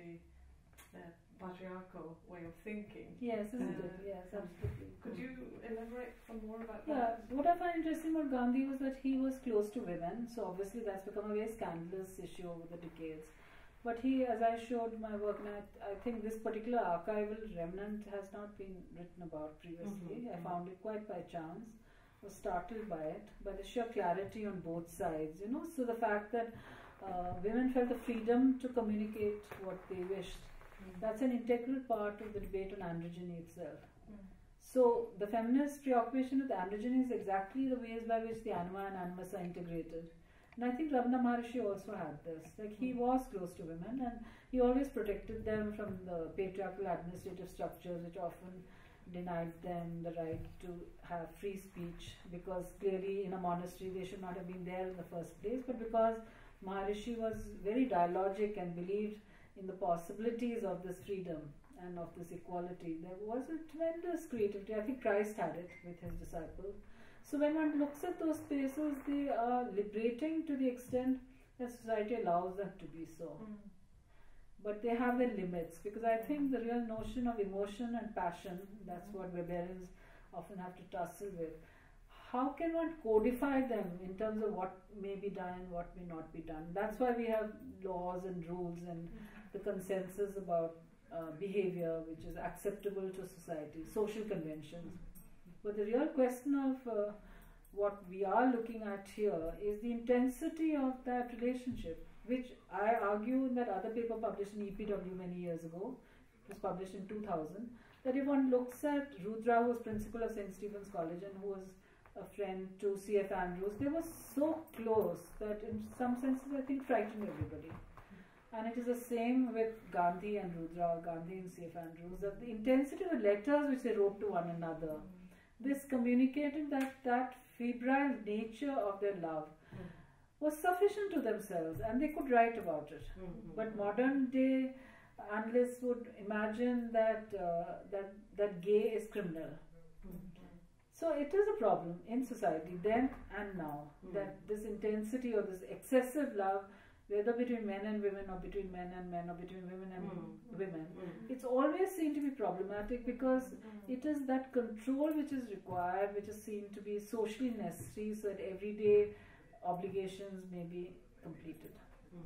anti-patriarchal uh, way of thinking. Yes, isn't Uh, it? Yes, absolutely. Could you elaborate some more about Yeah, that? what I find interesting about Gandhi was that he was close to women, so obviously that's become a very scandalous issue over the decades. But he, as I showed my work, and I, I think this particular archival remnant has not been written about previously. Mhm, I mhm. found it quite by chance, was startled by it, by the sheer clarity on both sides, you know. So the fact that uh, women felt the freedom to communicate what they wished, Mm. that's an integral part of the debate on androgyny itself. Mm. So the feminist preoccupation with androgyny is exactly the ways by which the anima and animus are integrated. And I think Ramana Maharshi also had this. Like he was close to women and he always protected them from the patriarchal administrative structures which often denied them the right to have free speech, because clearly in a monastery they should not have been there in the first place, but because Maharishi was very dialogic and believed in the possibilities of this freedom and of this equality, there was a tremendous creativity. I think Christ had it with his disciples. So when one looks at those spaces, they are liberating to the extent that society allows them to be so. Mm. But they have their limits, because I think the real notion of emotion and passion, that's what Weberians often have to tussle with. How can one codify them in terms of what may be done and what may not be done? That's why we have laws and rules and the consensus about uh, behavior which is acceptable to society, social conventions. But the real question of uh, what we are looking at here is the intensity of that relationship, which I argue in that other paper published in E P W many years ago, it was published in two thousand, that if one looks at Rudra, who was principal of Saint Stephen's College and who was a friend to C F Andrews, they were so close that in some senses I think frightened everybody. And it is the same with Gandhi and Rudra, Gandhi and C F Andrews, that the intensity of the letters which they wrote to one another, this communicated that that febrile nature of their love was sufficient to themselves and they could write about it. Mm-hmm. But modern day analysts would imagine that uh, that that gay is criminal. Mm-hmm. So it is a problem in society then and now, Mm. that this intensity or this excessive love, whether between men and women or between men and men or between women and Mm. women, Mm. it's always seen to be problematic because it is that control which is required, which is seen to be socially necessary so that everyday obligations may be completed. Mm.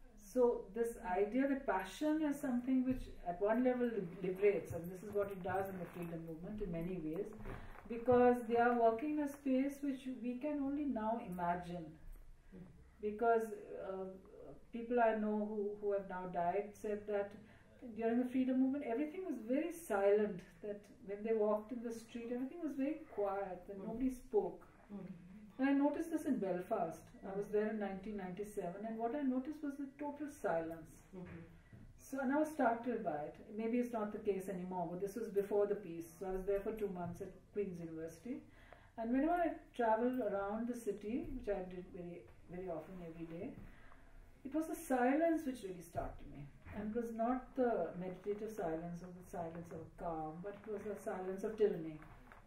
So this idea that passion is something which at one level liberates, and this is what it does in the freedom movement in many ways, because they are working in a space which we can only now imagine. Because uh, people I know who, who have now died said that during the freedom movement everything was very silent, that when they walked in the street everything was very quiet, that Mm. nobody spoke. Mm. And I noticed this in Belfast. I was there in nineteen ninety-seven, and what I noticed was the total silence. Mhm. So and I was startled by it. Maybe it's not the case anymore, but this was before the peace. So I was there for two months at Queen's University. And whenever I traveled around the city, which I did very, very often every day, it was the silence which really startled me. And it was not the meditative silence or the silence of calm, but it was the silence of tyranny,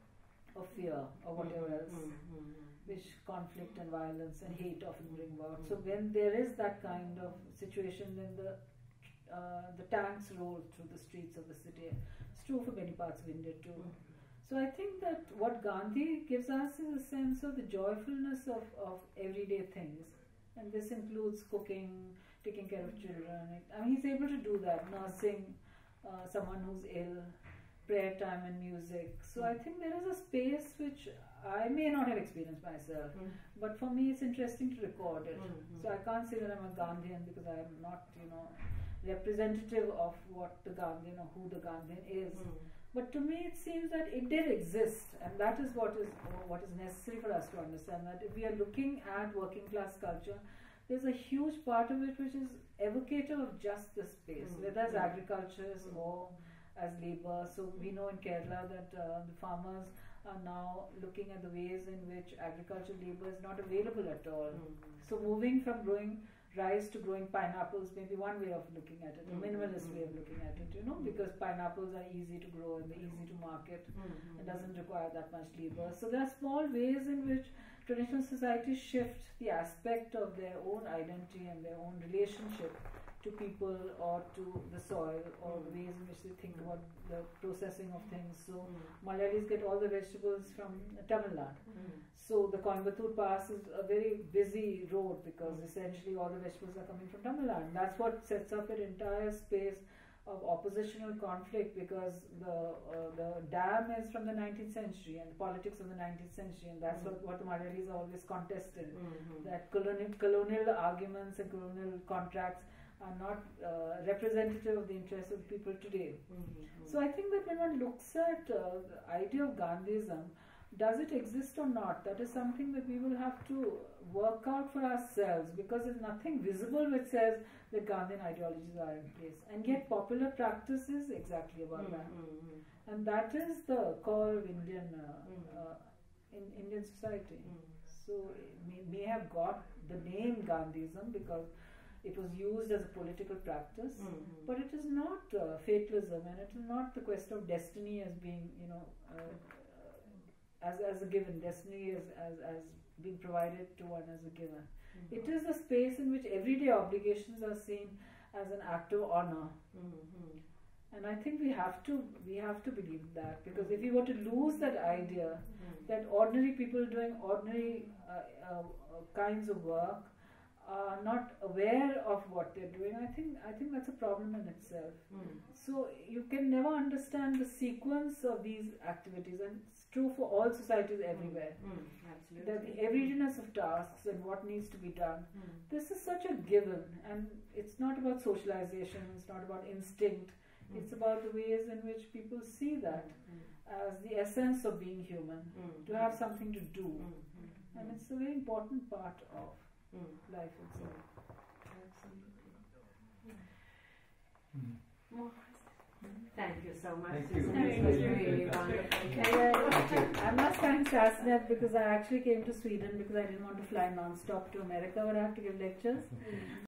of fear, or whatever else, Mm. which conflict and violence and hate often bring about. So when there is that kind of situation, then the uh, the tanks roll through the streets of the city. It's true for many parts of India too. So I think that what Gandhi gives us is a sense of the joyfulness of, of everyday things. And this includes cooking, taking care of children. I mean, he's able to do that, nursing uh, someone who's ill, prayer time and music. So I think there is a space which I may not have experienced myself, Mm. but for me it's interesting to record it. Mm. So I can't say that I'm a Gandhian because I am not, you know, representative of what the Gandhian or who the Gandhian is. Mm. But to me, it seems that it did exist, and that is what is what is necessary for us to understand. That if we are looking at working class culture, there's a huge part of it which is evocative of just this space, Mm. whether as Mm. agriculturists or as labor. So we know in Kerala that uh, the farmers are now looking at the ways in which agricultural labor is not available at all. Mm. So moving from growing rice to growing pineapples may be one way of looking at it, a Mm, minimalist mm, way of looking at it, you know, because pineapples are easy to grow and they're easy to market. Mm. It doesn't require that much labor. So there are small ways in which traditional societies shift the aspect of their own identity and their own relationship to people or to the soil, or the ways in which they think about the processing of things. So Malayalis get all the vegetables from Tamil Nadu. Mm. So the Coimbatore Pass is a very busy road because essentially all the vegetables are coming from Tamil Nadu. And that's what sets up an entire space of oppositional conflict, because the uh, the dam is from the nineteenth century and the politics of the nineteenth century, and that's Mm. what, what the Malayalis are always contested. Mm. That colonial, colonial arguments and colonial contracts are not uh, representative of the interests of people today. Mm-hmm. So I think that when one looks at uh, the idea of Gandhism, does it exist or not? That is something that we will have to work out for ourselves, because there's nothing visible which says that Gandhian ideologies are in place. And yet popular practice is exactly about that. Mm-hmm. And that is the core of Indian uh, Mm. uh, in Indian society. Mm. So it may, may have got the name Gandhism because it was used as a political practice, Mm-hmm. but it is not uh, fatalism, and it is not the question of destiny as being, you know, uh, as as a given. Destiny as, as as being provided to one as a given. Mm-hmm. It is a space in which everyday obligations are seen as an act of honor. Mm-hmm. And I think we have to we have to believe that, because if we were to lose that idea Mm-hmm. that ordinary people doing ordinary uh, uh, uh, kinds of work are not aware of what they're doing, I think I think that's a problem in itself. Mm. So you can never understand the sequence of these activities, and it's true for all societies everywhere. Mm. Absolutely. That the everydayness of tasks and what needs to be done. Mm. This is such a given, and it's not about socialization. It's not about instinct. Mm. It's about the ways in which people see that Mm. as the essence of being human, Mm. to have something to do, Mm. and it's a very important part of Mm. life itself. Absolutely. Mm. More Thank you so much. Thank you. Susan. It was really wonderful. And I must thank Sasnet, because I actually came to Sweden because I didn't want to fly non-stop to America where I have to give lectures.